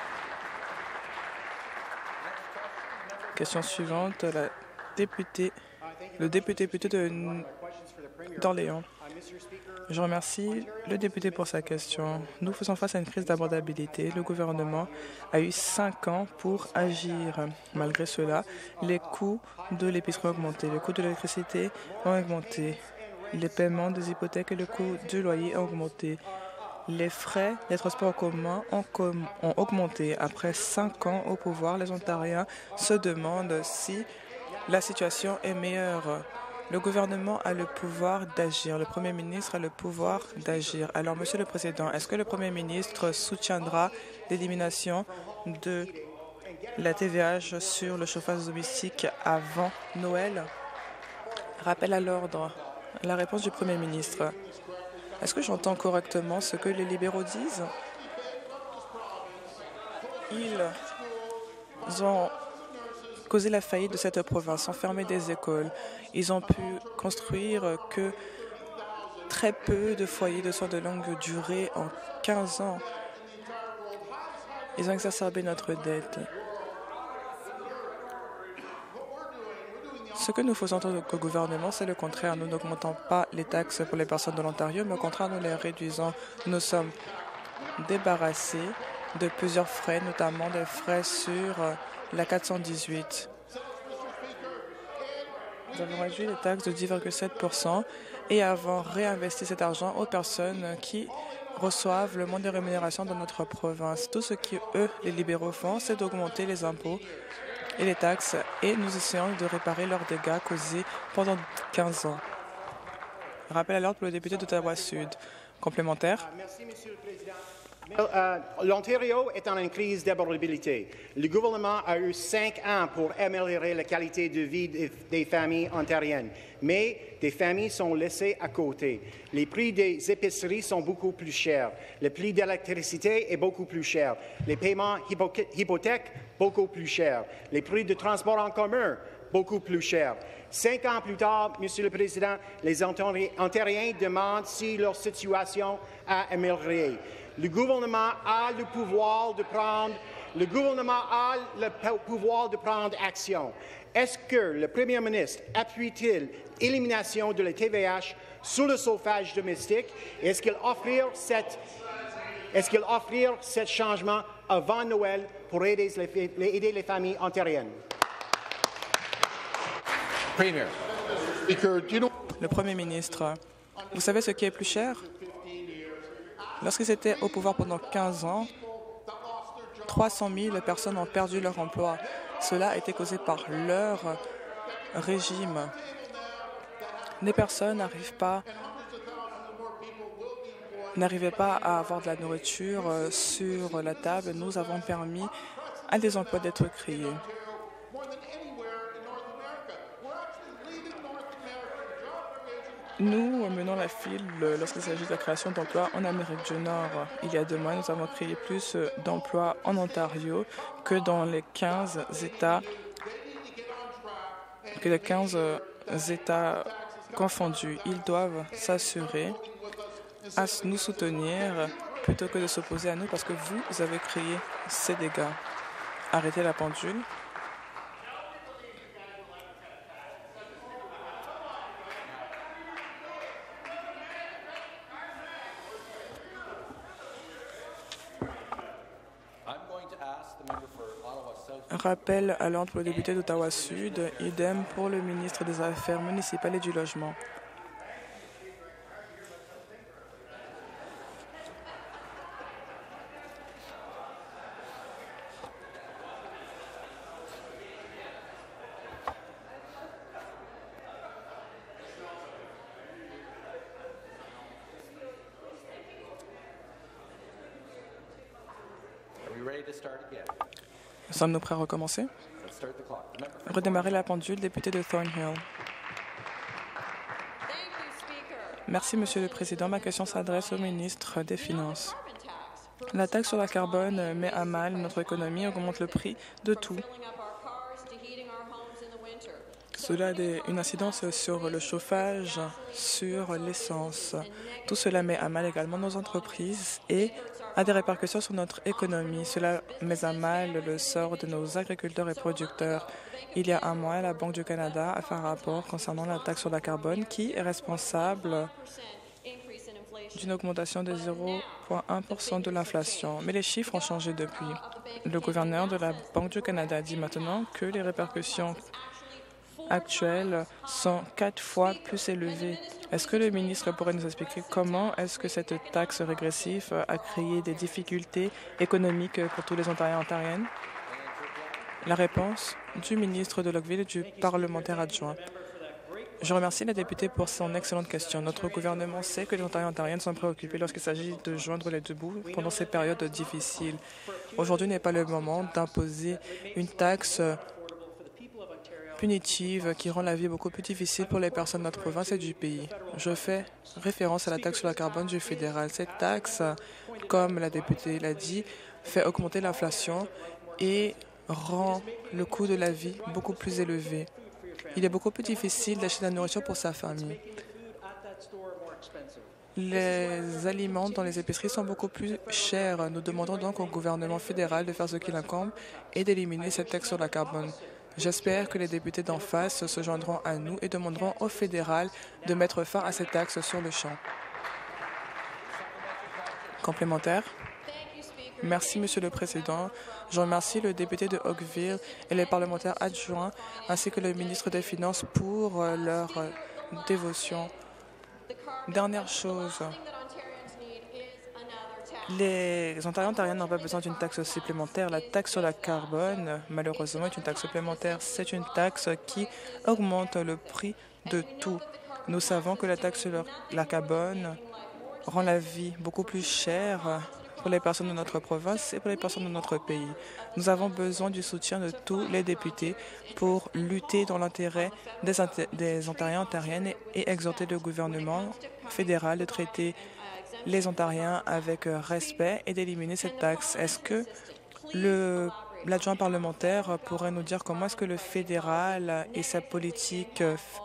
Question suivante, le député d'Orléans. Je remercie le député pour sa question. Nous faisons face à une crise d'abordabilité. Le gouvernement a eu 5 ans pour agir. Malgré cela, les coûts de l'épicerie ont augmenté, les coûts de l'électricité ont augmenté, les paiements des hypothèques et le coût du loyer ont augmenté. Les frais des transports en commun ont augmenté. Après 5 ans au pouvoir, les Ontariens se demandent si la situation est meilleure. Le gouvernement a le pouvoir d'agir. Le Premier ministre a le pouvoir d'agir. Alors, Monsieur le Président, est-ce que le Premier ministre soutiendra l'élimination de la TVH sur le chauffage domestique avant Noël? Rappel à l'ordre. La réponse du Premier ministre. Est-ce que j'entends correctement ce que les libéraux disent? Ils ont causé la faillite de cette province, enfermé des écoles. Ils ont pu construire que très peu de foyers de soins de longue durée en 15 ans. Ils ont exacerbé notre dette. Ce que nous faisons en tant que gouvernement, c'est le contraire. Nous n'augmentons pas les taxes pour les personnes de l'Ontario, mais au contraire, nous les réduisons. Nous sommes débarrassés de plusieurs frais, notamment des frais sur la 418. Nous avons réduit les taxes de 10,7% et avons réinvesti cet argent aux personnes qui reçoivent le moins de rémunération dans notre province. Tout ce qu'eux, les libéraux, font, c'est d'augmenter les impôts et les taxes, et nous essayons de réparer leurs dégâts causés pendant 15 ans. Rappel à l'ordre pour le député d'Ottawa-Sud. Complémentaire. Merci, Monsieur le Président. L'Ontario est en une crise d'abordabilité. Le gouvernement a eu 5 ans pour améliorer la qualité de vie des familles ontariennes, mais des familles sont laissées à côté. Les prix des épiceries sont beaucoup plus chers. Le prix de l'électricité est beaucoup plus cher. Les paiements hypothèques, beaucoup plus chers. Les prix de transport en commun, beaucoup plus chers. 5 ans plus tard, Monsieur le Président, les Ontariens demandent si leur situation a amélioré. Le gouvernement a le pouvoir de prendre action. Est-ce que le Premier ministre appuie-t-il l'élimination de la TVH sur le chauffage domestique? Est-ce qu'il offrir ce changement avant Noël pour aider les familles ontariennes? Premier. Le Premier ministre, vous savez ce qui est plus cher? Lorsqu'ils étaient au pouvoir pendant 15 ans, 300 000 personnes ont perdu leur emploi. Cela a été causé par leur régime. Les personnes n'arrivaient pas à avoir de la nourriture sur la table. Nous avons permis à des emplois d'être créés. Nous menons la file lorsqu'il s'agit de la création d'emplois en Amérique du Nord. Il y a 2 mois, nous avons créé plus d'emplois en Ontario que dans les 15 États confondus. Ils doivent s'assurer à nous soutenir plutôt que de s'opposer à nous parce que vous avez créé ces dégâts. arrêter la pendule. Rappel à l'ordre pour le député d'Ottawa Sud, idem pour le ministre des Affaires municipales et du Logement. Sommes-nous prêts à recommencer? Redémarrer la pendule, député de Thornhill. Merci, Monsieur le Président. Ma question s'adresse au ministre des Finances. La taxe sur la carbone met à mal notre économie et augmente le prix de tout. Cela a une incidence sur le chauffage, sur l'essence. Tout cela met à mal également nos entreprises et a des répercussions sur notre économie. Cela met à mal le sort de nos agriculteurs et producteurs. Il y a un mois, la Banque du Canada a fait un rapport concernant la taxe sur la carbone qui est responsable d'une augmentation de 0,1% de l'inflation. Mais les chiffres ont changé depuis. Le gouverneur de la Banque du Canada dit maintenant que les répercussions actuelles sont 4 fois plus élevées. Est-ce que le ministre pourrait nous expliquer comment est-ce que cette taxe régressive a créé des difficultés économiques pour tous les Ontariens et Ontariennes? La réponse du ministre de Lockville et du parlementaire adjoint. Je remercie la députée pour son excellente question. Notre gouvernement sait que les Ontariens et Ontariennes sont préoccupés lorsqu'il s'agit de joindre les deux bouts pendant ces périodes difficiles. Aujourd'hui n'est pas le moment d'imposer une taxe punitive qui rend la vie beaucoup plus difficile pour les personnes de notre province et du pays. Je fais référence à la taxe sur la carbone du fédéral. Cette taxe, comme la députée l'a dit, fait augmenter l'inflation et rend le coût de la vie beaucoup plus élevé. Il est beaucoup plus difficile d'acheter de la nourriture pour sa famille. Les aliments dans les épiceries sont beaucoup plus chers. Nous demandons donc au gouvernement fédéral de faire ce qu'il incombe et d'éliminer cette taxe sur la carbone. J'espère que les députés d'en face se joindront à nous et demanderont au fédéral de mettre fin à cette taxe sur le champ. Complémentaire. Merci, Monsieur le Président. Je remercie le député de Oakville et les parlementaires adjoints ainsi que le ministre des Finances pour leur dévotion. Dernière chose. Les Ontariens et Ontariennes n'ont pas besoin d'une taxe supplémentaire. La taxe sur la carbone, malheureusement, est une taxe supplémentaire. C'est une taxe qui augmente le prix de tout. Nous savons que la taxe sur la carbone rend la vie beaucoup plus chère pour les personnes de notre province et pour les personnes de notre pays. Nous avons besoin du soutien de tous les députés pour lutter dans l'intérêt des Ontariens et Ontariennes et exhorter le gouvernement fédéral de traiter les Ontariens avec respect et d'éliminer cette taxe. Est-ce que l'adjoint parlementaire pourrait nous dire comment est-ce que le fédéral et ses politiques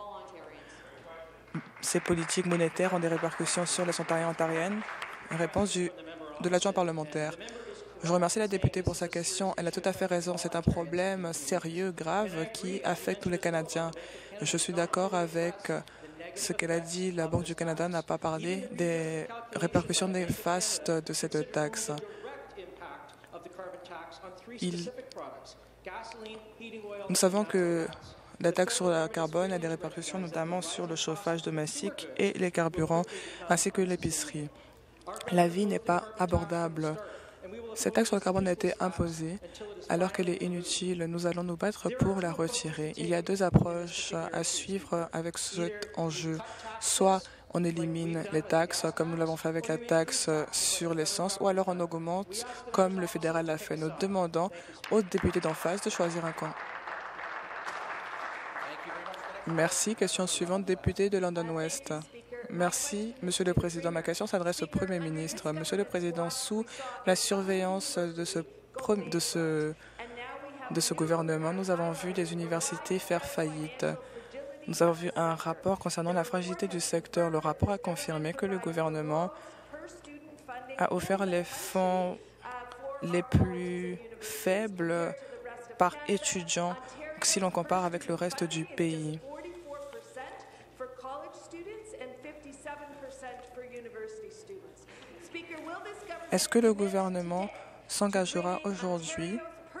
monétaires ont des répercussions sur les Ontariens et Ontariennes? Réponse de l'adjoint parlementaire. Je remercie la députée pour sa question. Elle a tout à fait raison. C'est un problème sérieux, grave, qui affecte tous les Canadiens. Je suis d'accord avec ce qu'elle a dit. La Banque du Canada n'a pas parlé des répercussions néfastes de cette taxe. Nous savons que la taxe sur la carbone a des répercussions notamment sur le chauffage domestique et les carburants, ainsi que l'épicerie. La vie n'est pas abordable. Cette taxe sur le carbone a été imposée alors qu'elle est inutile. Nous allons nous battre pour la retirer. Il y a deux approches à suivre avec cet enjeu. Soit on élimine les taxes, comme nous l'avons fait avec la taxe sur l'essence, ou alors on augmente, comme le fédéral l'a fait. Nous demandons aux députés d'en face de choisir un camp. Merci. Question suivante, député de London West. Merci, Monsieur le Président. Ma question s'adresse au Premier ministre. Monsieur le Président, sous la surveillance de ce gouvernement, nous avons vu des universités faire faillite. Nous avons vu un rapport concernant la fragilité du secteur. Le rapport a confirmé que le gouvernement a offert les fonds les plus faibles par étudiant si l'on compare avec le reste du pays. Est-ce que le gouvernement s'engagera aujourd'hui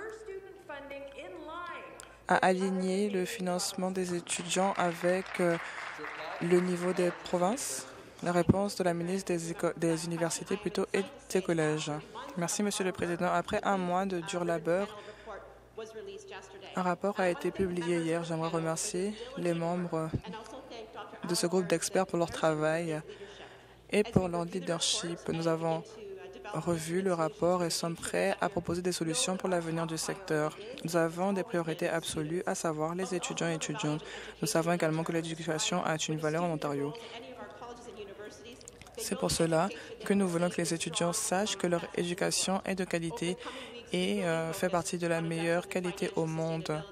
à aligner le financement des étudiants avec le niveau des provinces? La réponse de la ministre des Universités plutôt et des collèges. Merci, Monsieur le Président. Après un mois de dur labeur, un rapport a été publié hier. J'aimerais remercier les membres de ce groupe d'experts pour leur travail et pour leur leadership. Nous avons revu le rapport et sommes prêts à proposer des solutions pour l'avenir du secteur. Nous avons des priorités absolues, à savoir les étudiants et étudiantes. Nous savons également que l'éducation a une valeur en Ontario. C'est pour cela que nous voulons que les étudiants sachent que leur éducation est de qualité et fait partie de la meilleure qualité au monde.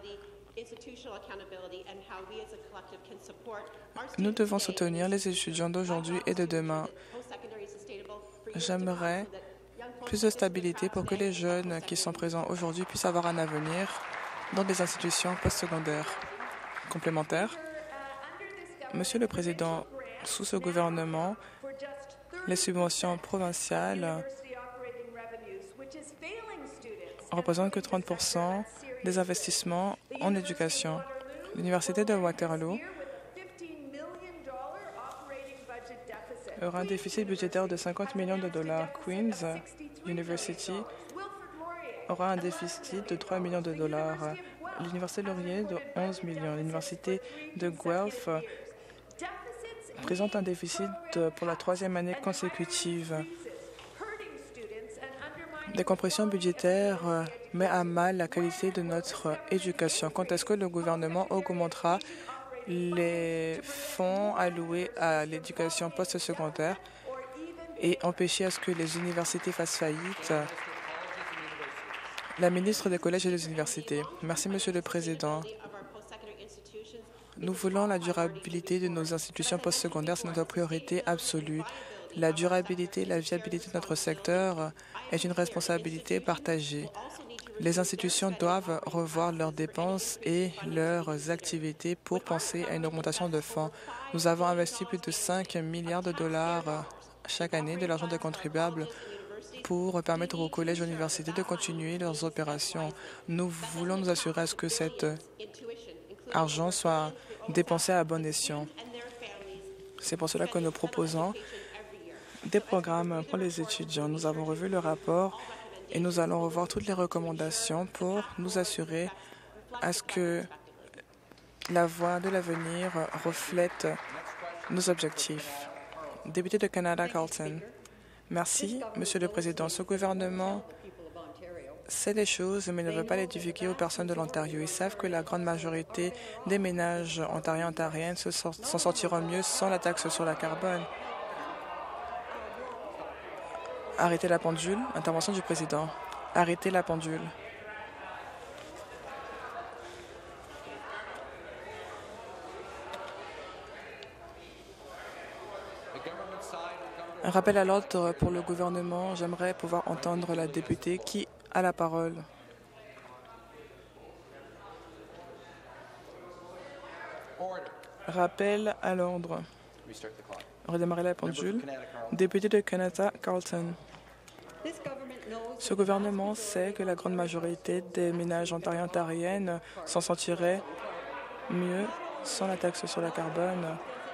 Nous devons soutenir les étudiants d'aujourd'hui et de demain. J'aimerais plus de stabilité pour que les jeunes qui sont présents aujourd'hui puissent avoir un avenir dans des institutions postsecondaires complémentaires. Monsieur le Président, sous ce gouvernement, les subventions provinciales représentent que 30% des investissements en éducation. L'Université de Waterloo aura un déficit budgétaire de 50 millions de dollars. Queen's University aura un déficit de 3 millions de dollars. L'Université Laurier de 11 millions. L'Université de Guelph présente un déficit pour la troisième année consécutive. Des compressions budgétaires mettent à mal la qualité de notre éducation. Quand est-ce que le gouvernement augmentera les fonds alloués à l'éducation postsecondaire et empêcher à ce que les universités fassent faillite? La ministre des Collèges et des Universités. Merci, Monsieur le Président. Nous voulons la durabilité de nos institutions postsecondaires, c'est notre priorité absolue. La durabilité et la viabilité de notre secteur est une responsabilité partagée. Les institutions doivent revoir leurs dépenses et leurs activités pour penser à une augmentation de fonds. Nous avons investi plus de 5 milliards de dollars chaque année de l'argent des contribuables pour permettre aux collèges et aux universités de continuer leurs opérations. Nous voulons nous assurer à ce que cet argent soit dépensé à bon escient. C'est pour cela que nous proposons des programmes pour les étudiants. Nous avons revu le rapport et nous allons revoir toutes les recommandations pour nous assurer à ce que la voie de l'avenir reflète nos objectifs. Député de Canada, Carleton. Merci, Monsieur le Président. Ce gouvernement sait les choses, mais ne veut pas les divulguer aux personnes de l'Ontario. Ils savent que la grande majorité des ménages ontariens et ontariennes s'en sortiront mieux sans la taxe sur la carbone. Arrêtez la pendule. Intervention du Président. Arrêtez la pendule. Un rappel à l'ordre pour le gouvernement. J'aimerais pouvoir entendre la députée qui a la parole. Rappel à l'ordre. Redémarrer la pendule. Député de Canada, Carleton. Ce gouvernement sait que la grande majorité des ménages ontariens et ontariennes s'en sortiraient mieux sans la taxe sur la carbone.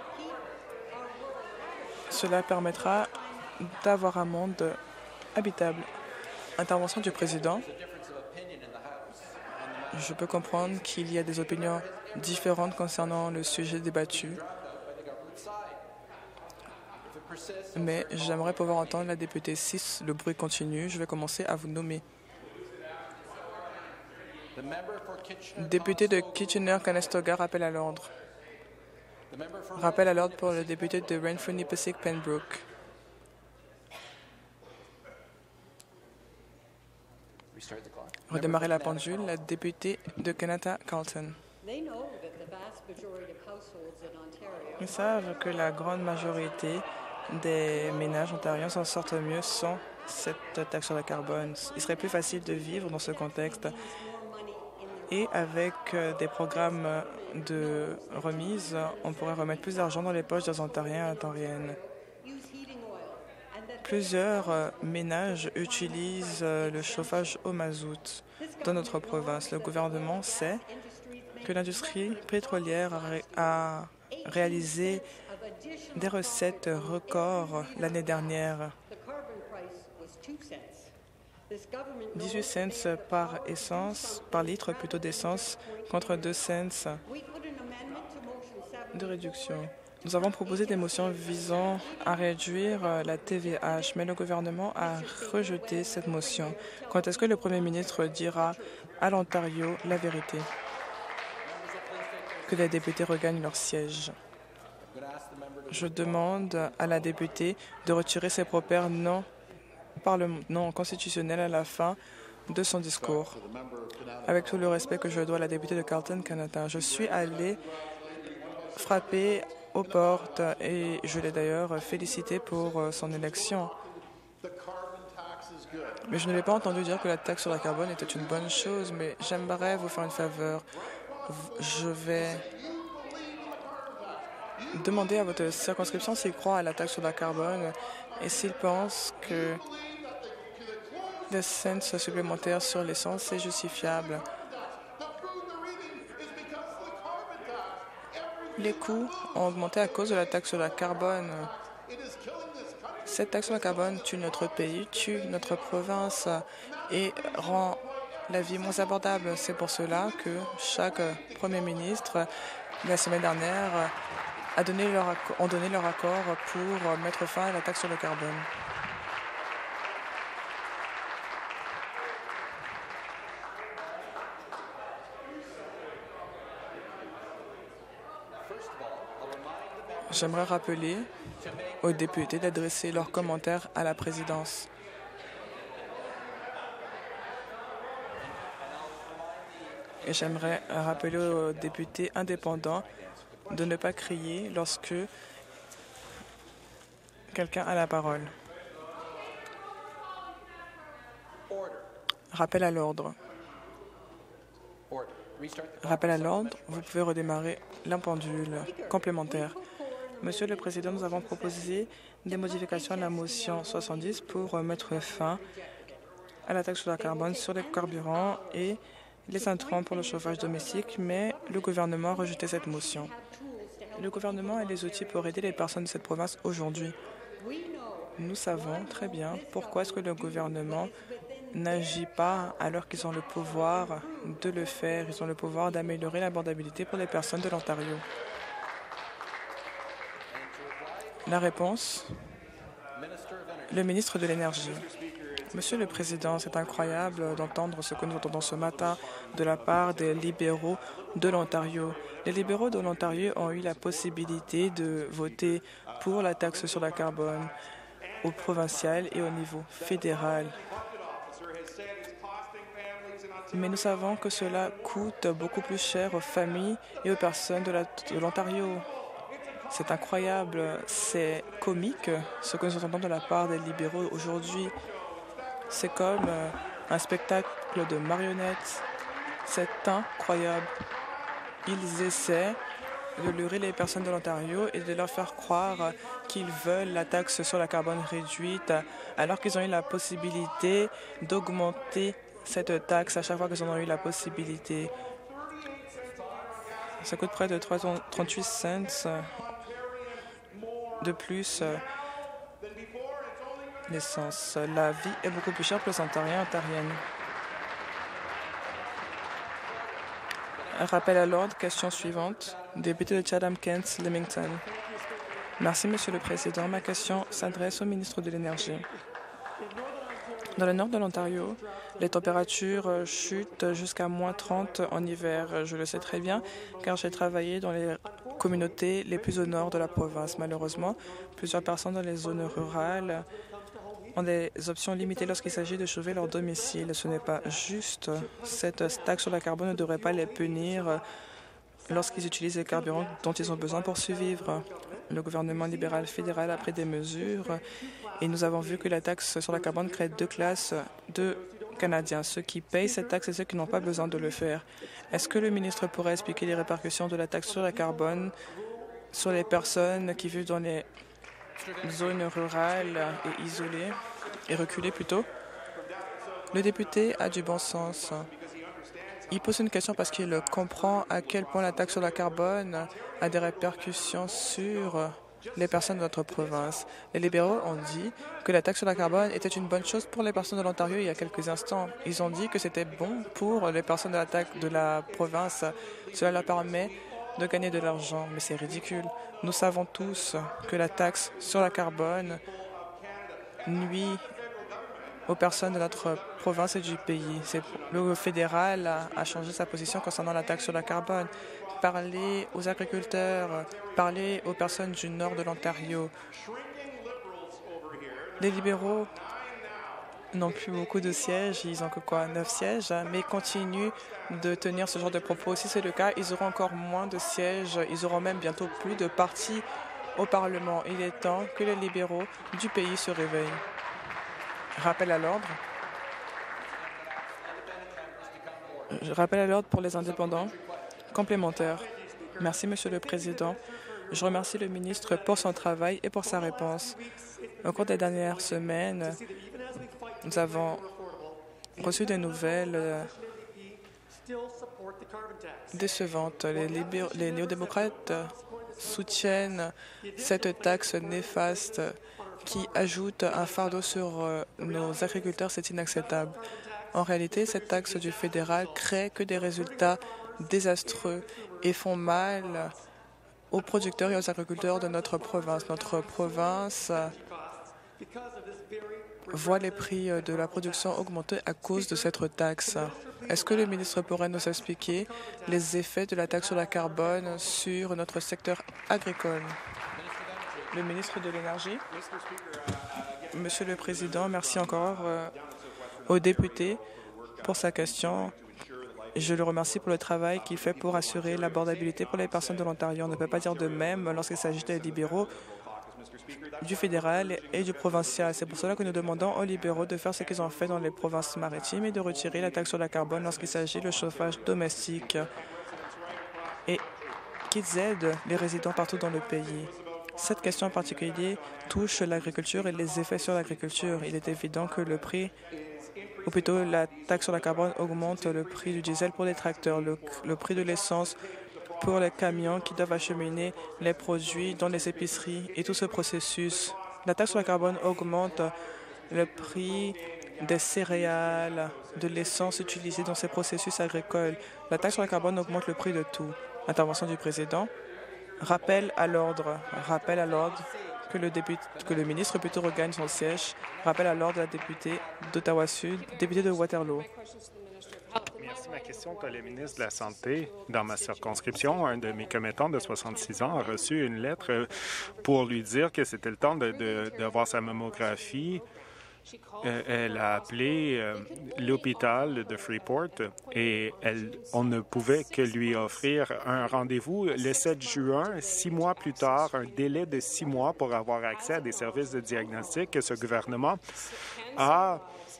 Cela permettra d'avoir un monde habitable. Intervention du Président. Je peux comprendre qu'il y a des opinions différentes concernant le sujet débattu, mais j'aimerais pouvoir entendre la députée. Si le bruit continue, je vais commencer à vous nommer. Député de Kitchener-Conestoga, rappel à l'ordre. Rappel à l'ordre pour le député de Renfrew-Nipissing-Pembroke. Redémarrer la pendule. La députée de Canada, Carleton. Ils savent que la grande majorité des ménages ontariens s'en sortent mieux sans cette taxe sur le carbone. Il serait plus facile de vivre dans ce contexte. Et avec des programmes de remise, on pourrait remettre plus d'argent dans les poches des Ontariens et Ontariennes. Plusieurs ménages utilisent le chauffage au mazout dans notre province. Le gouvernement sait que l'industrie pétrolière a réalisé des recettes records l'année dernière. 18 cents par litre plutôt d'essence contre 2 cents de réduction. Nous avons proposé des motions visant à réduire la TVH, mais le gouvernement a rejeté cette motion. Quand est-ce que le Premier ministre dira à l'Ontario la vérité? Que les députés regagnent leur siège. Je demande à la députée de retirer ses propos non constitutionnels à la fin de son discours. Avec tout le respect que je dois à la députée de Carleton, Canada, je suis allée frapper aux portes et je l'ai d'ailleurs félicité pour son élection. Mais je ne l'ai pas entendu dire que la taxe sur la carbone était une bonne chose, mais j'aimerais vous faire une faveur. Je vais demander à votre circonscription s'ils croient à la taxe sur la carbone et s'ils pensent que des cents supplémentaires sur l'essence est justifiable. Les coûts ont augmenté à cause de la taxe sur la carbone. Cette taxe sur la carbone tue notre pays, tue notre province et rend la vie moins abordable. C'est pour cela que chaque Premier ministre, la semaine dernière, ont donné leur accord pour mettre fin à la taxe sur le carbone. J'aimerais rappeler aux députés d'adresser leurs commentaires à la présidence. Et j'aimerais rappeler aux députés indépendants de ne pas crier lorsque quelqu'un a la parole. Rappel à l'ordre. Rappel à l'ordre, vous pouvez redémarrer la pendule complémentaire. Monsieur le Président, nous avons proposé des modifications à la motion 70 pour mettre fin à la taxe sur la carbone sur les carburants et les intrants pour le chauffage domestique, mais le gouvernement a rejeté cette motion. Le gouvernement a les outils pour aider les personnes de cette province aujourd'hui. Nous savons très bien pourquoi est-ce que le gouvernement n'agit pas alors qu'ils ont le pouvoir de le faire. Ils ont le pouvoir d'améliorer l'abordabilité pour les personnes de l'Ontario. La réponse, le ministre de l'Énergie. Monsieur le Président, c'est incroyable d'entendre ce que nous entendons ce matin de la part des libéraux de l'Ontario. Les libéraux de l'Ontario ont eu la possibilité de voter pour la taxe sur la carbone au provincial et au niveau fédéral. Mais nous savons que cela coûte beaucoup plus cher aux familles et aux personnes de l'Ontario. C'est incroyable, c'est comique ce que nous entendons de la part des libéraux aujourd'hui. C'est comme un spectacle de marionnettes. C'est incroyable. Ils essaient de leurrer les personnes de l'Ontario et de leur faire croire qu'ils veulent la taxe sur la carbone réduite alors qu'ils ont eu la possibilité d'augmenter cette taxe à chaque fois qu'ils en ont eu la possibilité. Ça coûte près de 38 cents de plus l'essence. La vie est beaucoup plus chère pour les Ontariens et Ontariennes. Un rappel à l'ordre, question suivante. Député de Chatham-Kent, Leamington. Merci, Monsieur le Président. Ma question s'adresse au ministre de l'Énergie. Dans le nord de l'Ontario, les températures chutent jusqu'à moins 30 en hiver. Je le sais très bien car j'ai travaillé dans les communautés les plus au nord de la province. Malheureusement, plusieurs personnes dans les zones rurales ont des options limitées lorsqu'il s'agit de chauffer leur domicile. Ce n'est pas juste. Cette taxe sur la carbone ne devrait pas les punir lorsqu'ils utilisent les carburants dont ils ont besoin pour survivre. Le gouvernement libéral fédéral a pris des mesures et nous avons vu que la taxe sur la carbone crée deux classes de canadiens, ceux qui payent cette taxe et ceux qui n'ont pas besoin de le faire. Est-ce que le ministre pourrait expliquer les répercussions de la taxe sur la carbone sur les personnes qui vivent dans les zones rurales et isolées et reculées plutôt? Le député a du bon sens. Il pose une question parce qu'il comprend à quel point la taxe sur la carbone a des répercussions sur les personnes de notre province. Les libéraux ont dit que la taxe sur la carbone était une bonne chose pour les personnes de l'Ontario il y a quelques instants. Ils ont dit que c'était bon pour les personnes de la province. Cela leur permet de gagner de l'argent, mais c'est ridicule. Nous savons tous que la taxe sur la carbone nuit aux personnes de notre province et du pays. Le fédéral a changé sa position concernant la taxe sur la carbone. Parler aux agriculteurs, parler aux personnes du nord de l'Ontario. Les libéraux n'ont plus beaucoup de sièges, ils ont que quoi, 9 sièges, mais ils continuent de tenir ce genre de propos. Si c'est le cas, ils auront encore moins de sièges, ils auront même bientôt plus de partis au Parlement. Il est temps que les libéraux du pays se réveillent. Rappel à l'ordre. Rappel à l'ordre pour les indépendants. Complémentaire. Merci, Monsieur le Président. Je remercie le ministre pour son travail et pour sa réponse. Au cours des dernières semaines, nous avons reçu des nouvelles décevantes. Les néo-démocrates soutiennent cette taxe néfaste qui ajoute un fardeau sur nos agriculteurs. C'est inacceptable. En réalité, cette taxe du fédéral crée que des résultats désastreux et font mal aux producteurs et aux agriculteurs de notre province. Notre province voit les prix de la production augmenter à cause de cette taxe. Est-ce que le ministre pourrait nous expliquer les effets de la taxe sur la carbone sur notre secteur agricole? Le ministre de l'Énergie. Monsieur le Président, merci encore au député pour sa question. Je le remercie pour le travail qu'il fait pour assurer l'abordabilité pour les personnes de l'Ontario. On ne peut pas dire de même lorsqu'il s'agit des libéraux, du fédéral et du provincial. C'est pour cela que nous demandons aux libéraux de faire ce qu'ils ont fait dans les provinces maritimes et de retirer la taxe sur la carbone lorsqu'il s'agit du chauffage domestique et qu'ils aident les résidents partout dans le pays. Cette question en particulier touche l'agriculture et les effets sur l'agriculture. Il est évident que le prix, ou plutôt la taxe sur la carbone, augmente le prix du diesel pour les tracteurs, le prix de l'essence pour les camions qui doivent acheminer les produits dans les épiceries et tout ce processus. La taxe sur la carbone augmente le prix des céréales, de l'essence utilisée dans ces processus agricoles. La taxe sur la carbone augmente le prix de tout. Intervention du président. Rappel à l'ordre que le ministre plutôt regagne son siège. Rappel à l'ordre de la députée d'Ottawa-Sud, députée de Waterloo. Merci. Ma question est le ministre de la Santé. Dans ma circonscription, un de mes commettants de 66 ans a reçu une lettre pour lui dire que c'était le temps de voir sa mammographie. Elle a appelé l'hôpital de Freeport et on ne pouvait que lui offrir un rendez-vous le 7 juin, 6 mois plus tard, un délai de 6 mois pour avoir accès à des services de diagnostic que ce gouvernement a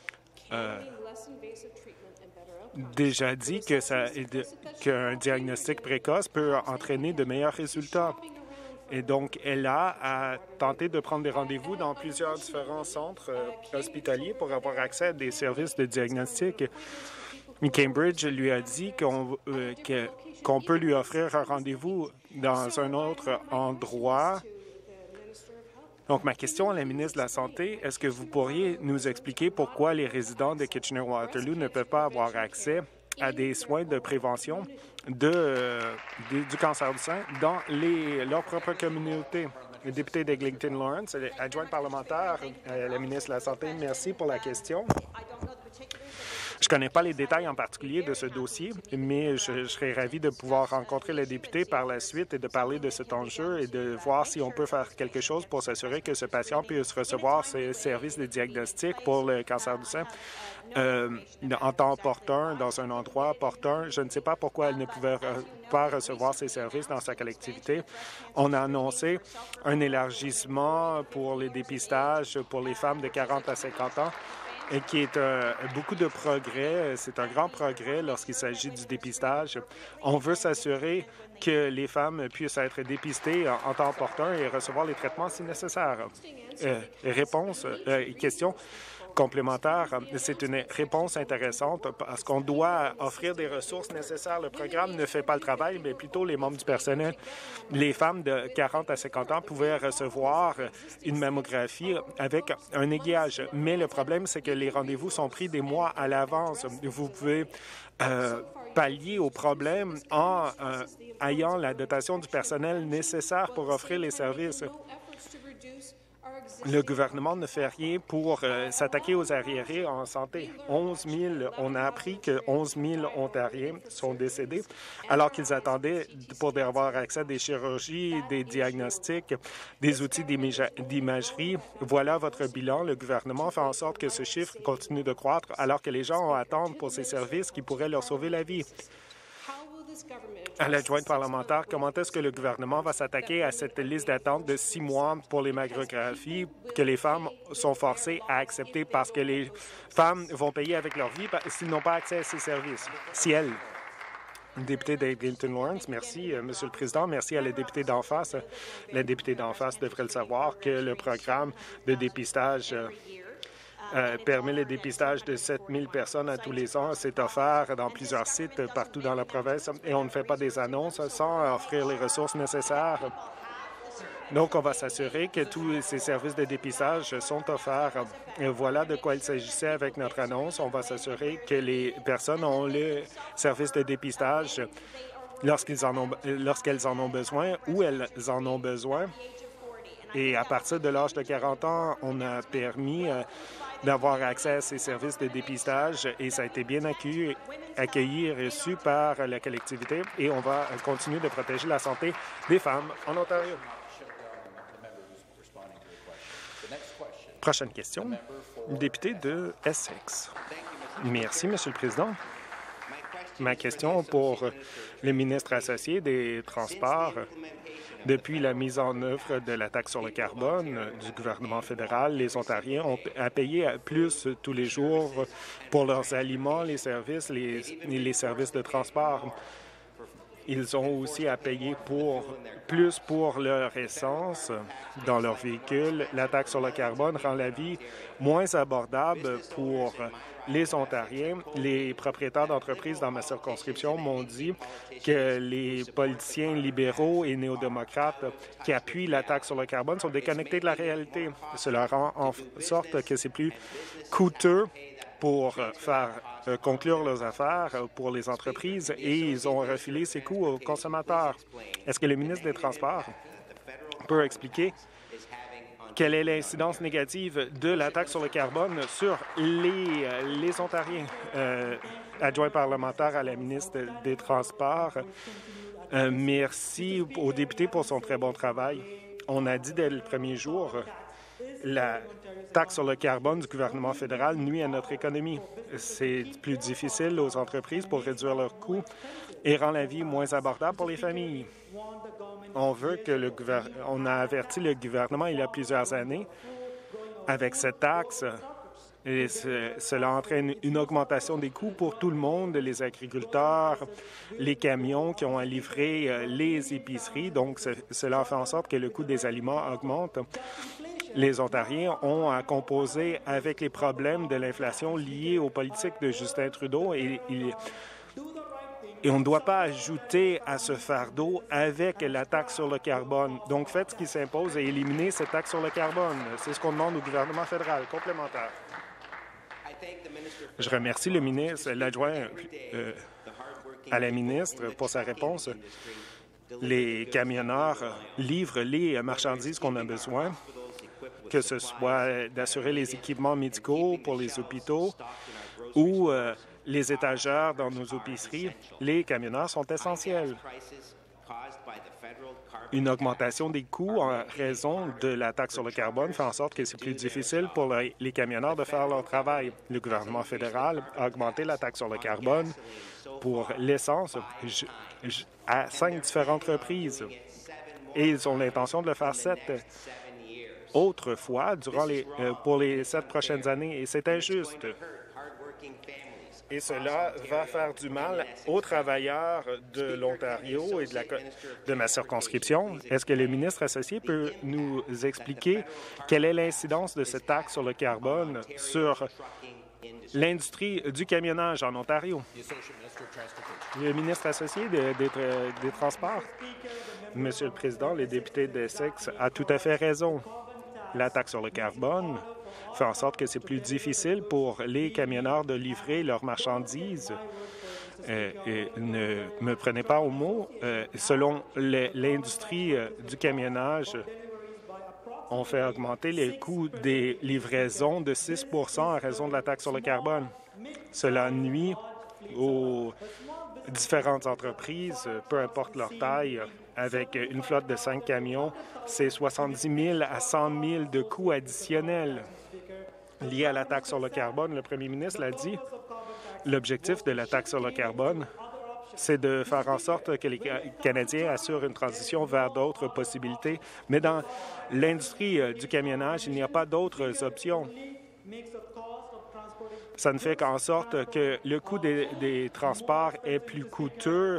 déjà dit qu'un diagnostic précoce peut entraîner de meilleurs résultats. Et donc, elle a tenté de prendre des rendez-vous dans plusieurs différents centres hospitaliers pour avoir accès à des services de diagnostic. Cambridge lui a dit qu'on peut lui offrir un rendez-vous dans un autre endroit. Donc, ma question à la ministre de la Santé, est-ce que vous pourriez nous expliquer pourquoi les résidents de Kitchener-Waterloo ne peuvent pas avoir accès à des soins de prévention du cancer du sein dans leur propre communauté? Le député d'Eglinton Lawrence, adjointe parlementaire à la ministre de la Santé, merci pour la question. Je ne connais pas les détails en particulier de ce dossier, mais je serais ravi de pouvoir rencontrer le député par la suite et de parler de cet enjeu et de voir si on peut faire quelque chose pour s'assurer que ce patient puisse recevoir ses services de diagnostic pour le cancer du sein en temps opportun, dans un endroit opportun. Je ne sais pas pourquoi elle ne pouvait pas recevoir ces services dans sa collectivité. On a annoncé un élargissement pour les dépistages pour les femmes de 40 à 50 ans. et qui est beaucoup de progrès. C'est un grand progrès lorsqu'il s'agit du dépistage. On veut s'assurer que les femmes puissent être dépistées en temps opportun et recevoir les traitements si nécessaire. Question complémentaire. C'est une réponse intéressante parce qu'on doit offrir des ressources nécessaires. Le programme ne fait pas le travail, mais plutôt les membres du personnel. Les femmes de 40 à 50 ans pouvaient recevoir une mammographie avec un aiguillage. Mais le problème, c'est que les rendez-vous sont pris des mois à l'avance. Vous pouvez pallier au problème en ayant la dotation du personnel nécessaire pour offrir les services. Le gouvernement ne fait rien pour s'attaquer aux arriérés en santé. 11 000, on a appris que 11 000 Ontariens sont décédés alors qu'ils attendaient pour avoir accès à des chirurgies, des diagnostics, des outils d'imagerie. Voilà votre bilan. Le gouvernement fait en sorte que ce chiffre continue de croître alors que les gens attendent pour ces services qui pourraient leur sauver la vie. À l'adjointe parlementaire, comment est-ce que le gouvernement va s'attaquer à cette liste d'attente de 6 mois pour les mammographies que les femmes sont forcées à accepter parce que les femmes vont payer avec leur vie s'ils n'ont pas accès à ces services? Si elles. Député d'Eglinton Lawrence, merci, Monsieur le Président. Merci à la députée d'en face. La députée d'en face devrait le savoir que le programme de dépistage permet le dépistage de 7 000 personnes à tous les ans. C'est offert dans plusieurs sites partout dans la province et on ne fait pas des annonces sans offrir les ressources nécessaires. Donc, on va s'assurer que tous ces services de dépistage sont offerts. Et voilà de quoi il s'agissait avec notre annonce. On va s'assurer que les personnes ont le service de dépistage lorsqu'elles en ont besoin, où elles en ont besoin. Et à partir de l'âge de 40 ans, on a permis d'avoir accès à ces services de dépistage et ça a été bien accueilli et reçu par la collectivité et on va continuer de protéger la santé des femmes en Ontario. Prochaine question. Député de Essex. Merci, Monsieur le Président. Ma question pour le ministre associé des Transports. Depuis la mise en œuvre de la taxe sur le carbone du gouvernement fédéral, les Ontariens ont à payer plus tous les jours pour leurs aliments, les services, les services de transport. Ils ont aussi à payer plus pour leur essence dans leur véhicule. La taxe sur le carbone rend la vie moins abordable pour les Ontariens. Les propriétaires d'entreprises dans ma circonscription m'ont dit que les politiciens libéraux et néo-démocrates qui appuient la taxe sur le carbone sont déconnectés de la réalité. Cela rend en sorte que c'est plus coûteux pour faire conclure leurs affaires pour les entreprises et ils ont refilé ces coûts aux consommateurs. Est-ce que le ministre des Transports peut expliquer quelle est l'incidence négative de la taxe sur le carbone sur les Ontariens? Adjoint parlementaire à la ministre des Transports, merci au député pour son très bon travail. On a dit dès le premier jour la taxe sur le carbone du gouvernement fédéral nuit à notre économie. C'est plus difficile aux entreprises pour réduire leurs coûts et rend la vie moins abordable pour les familles. On a averti le gouvernement il y a plusieurs années avec cette taxe. Et cela entraîne une augmentation des coûts pour tout le monde, les agriculteurs, les camions qui ont à livrer les épiceries. Donc, cela fait en sorte que le coût des aliments augmente. Les Ontariens ont à composer avec les problèmes de l'inflation liés aux politiques de Justin Trudeau et on ne doit pas ajouter à ce fardeau avec la taxe sur le carbone. Donc, faites ce qui s'impose et éliminez cette taxe sur le carbone. C'est ce qu'on demande au gouvernement fédéral. Complémentaire. Je remercie le ministre, l'adjoint à la ministre pour sa réponse. Les camionneurs livrent les marchandises qu'on a besoin, que ce soit d'assurer les équipements médicaux pour les hôpitaux ou les étagères dans nos épiceries. Les camionneurs sont essentiels. Une augmentation des coûts en raison de la taxe sur le carbone fait en sorte que c'est plus difficile pour les camionneurs de faire leur travail. Le gouvernement fédéral a augmenté la taxe sur le carbone pour l'essence à 5 différentes reprises et ils ont l'intention de le faire 7. autrefois pour les 7 prochaines années, et c'est injuste. Et cela va faire du mal aux travailleurs de l'Ontario et de ma circonscription. Est-ce que le ministre associé peut nous expliquer quelle est l'incidence de cette taxe sur le carbone sur l'industrie du camionnage en Ontario? Le ministre associé des Transports. Monsieur le Président, le député d'Essex a tout à fait raison. La taxe sur le carbone fait en sorte que c'est plus difficile pour les camionneurs de livrer leurs marchandises. Et ne me prenez pas au mot. Selon l'industrie du camionnage, on fait augmenter les coûts des livraisons de 6 % à raison de la taxe sur le carbone. Cela nuit aux différentes entreprises, peu importe leur taille. Avec une flotte de 5 camions, c'est 70 000 à 100 000 de coûts additionnels liés à la taxe sur le carbone. Le premier ministre l'a dit. L'objectif de la taxe sur le carbone, c'est de faire en sorte que les Canadiens assurent une transition vers d'autres possibilités. Mais dans l'industrie du camionnage, il n'y a pas d'autres options. Ça ne fait qu'en sorte que le coût des transports est plus coûteux.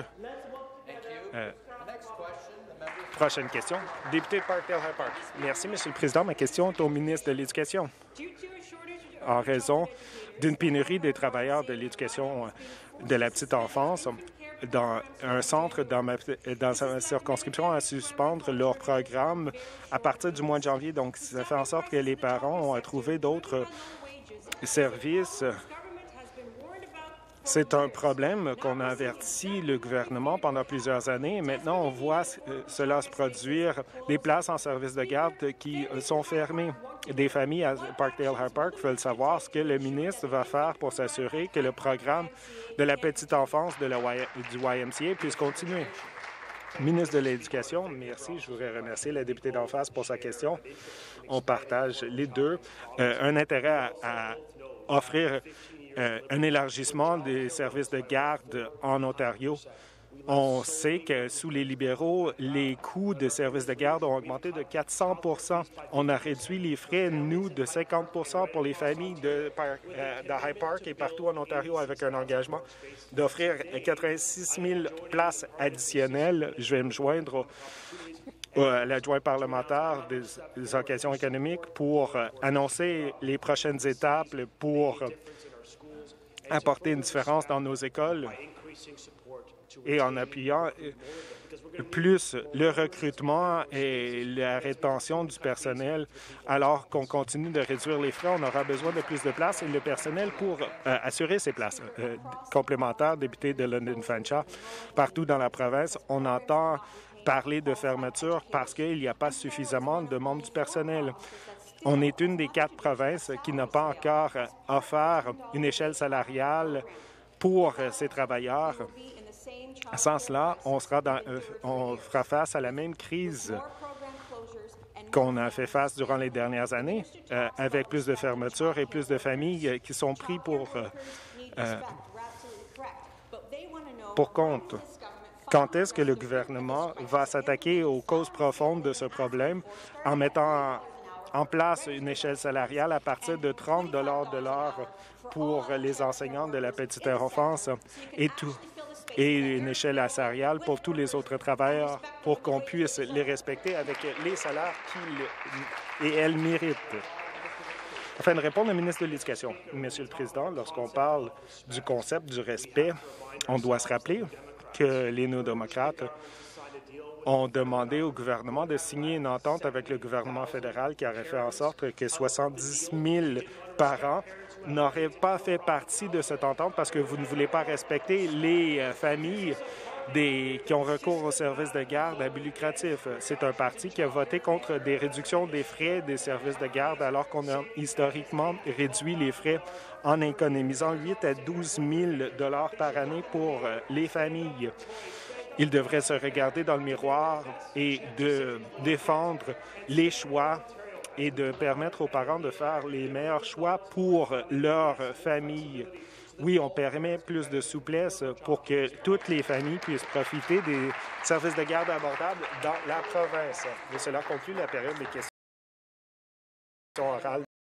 Prochaine question. Député de Parkdale-High Park. Merci, Monsieur le Président. Ma question est au ministre de l'Éducation. En raison d'une pénurie des travailleurs de l'éducation de la petite enfance, dans un centre dans ma circonscription à suspendre leur programme à partir du mois de janvier. Donc, ça fait en sorte que les parents ont à trouver d'autres services. C'est un problème qu'on a averti le gouvernement pendant plusieurs années. Maintenant, on voit cela se produire, des places en service de garde qui sont fermées. Des familles à Parkdale-High Park veulent savoir ce que le ministre va faire pour s'assurer que le programme de la petite enfance du YMCA puisse continuer. Ministre de l'Éducation, merci. Je voudrais remercier la députée d'en face pour sa question. On partage les deux un intérêt à offrir un élargissement des services de garde en Ontario. On sait que sous les libéraux, les coûts de services de garde ont augmenté de 400 %. On a réduit les frais, nous, de 50 % pour les familles de High Park et partout en Ontario avec un engagement d'offrir 86 000 places additionnelles. Je vais me joindre à l'adjoint parlementaire des occasions économiques pour annoncer les prochaines étapes pour apporter une différence dans nos écoles et en appuyant plus le recrutement et la rétention du personnel. Alors qu'on continue de réduire les frais, on aura besoin de plus de places et le personnel pour assurer ces places. Complémentaire, député de London Fanshawe, partout dans la province, on entend parler de fermeture parce qu'il n'y a pas suffisamment de membres du personnel. On est une des 4 provinces qui n'a pas encore offert une échelle salariale pour ces travailleurs. Sans cela, on fera face à la même crise qu'on a fait face durant les dernières années, avec plus de fermetures et plus de familles qui sont prises pour compte. Quand est-ce que le gouvernement va s'attaquer aux causes profondes de ce problème en mettant en place une échelle salariale à partir de 30 $ de l'heure pour les enseignants de la petite enfance et une échelle salariale pour tous les autres travailleurs pour qu'on puisse les respecter avec les salaires qu'ils et elles méritent. Afin de répondre au ministre de l'Éducation, Monsieur le Président, lorsqu'on parle du concept du respect, on doit se rappeler que les néo-démocrates ont demandé au gouvernement de signer une entente avec le gouvernement fédéral qui aurait fait en sorte que 70 000 parents n'auraient pas fait partie de cette entente parce que vous ne voulez pas respecter les familles qui ont recours aux services de garde à but lucratif. C'est un parti qui a voté contre des réductions des frais des services de garde alors qu'on a historiquement réduit les frais en économisant 8 à 12 000 $ par année pour les familles. Ils devraient se regarder dans le miroir et de défendre les choix et de permettre aux parents de faire les meilleurs choix pour leur famille. Oui, on permet plus de souplesse pour que toutes les familles puissent profiter des services de garde abordables dans la province. Et cela conclut la période des questions. orale.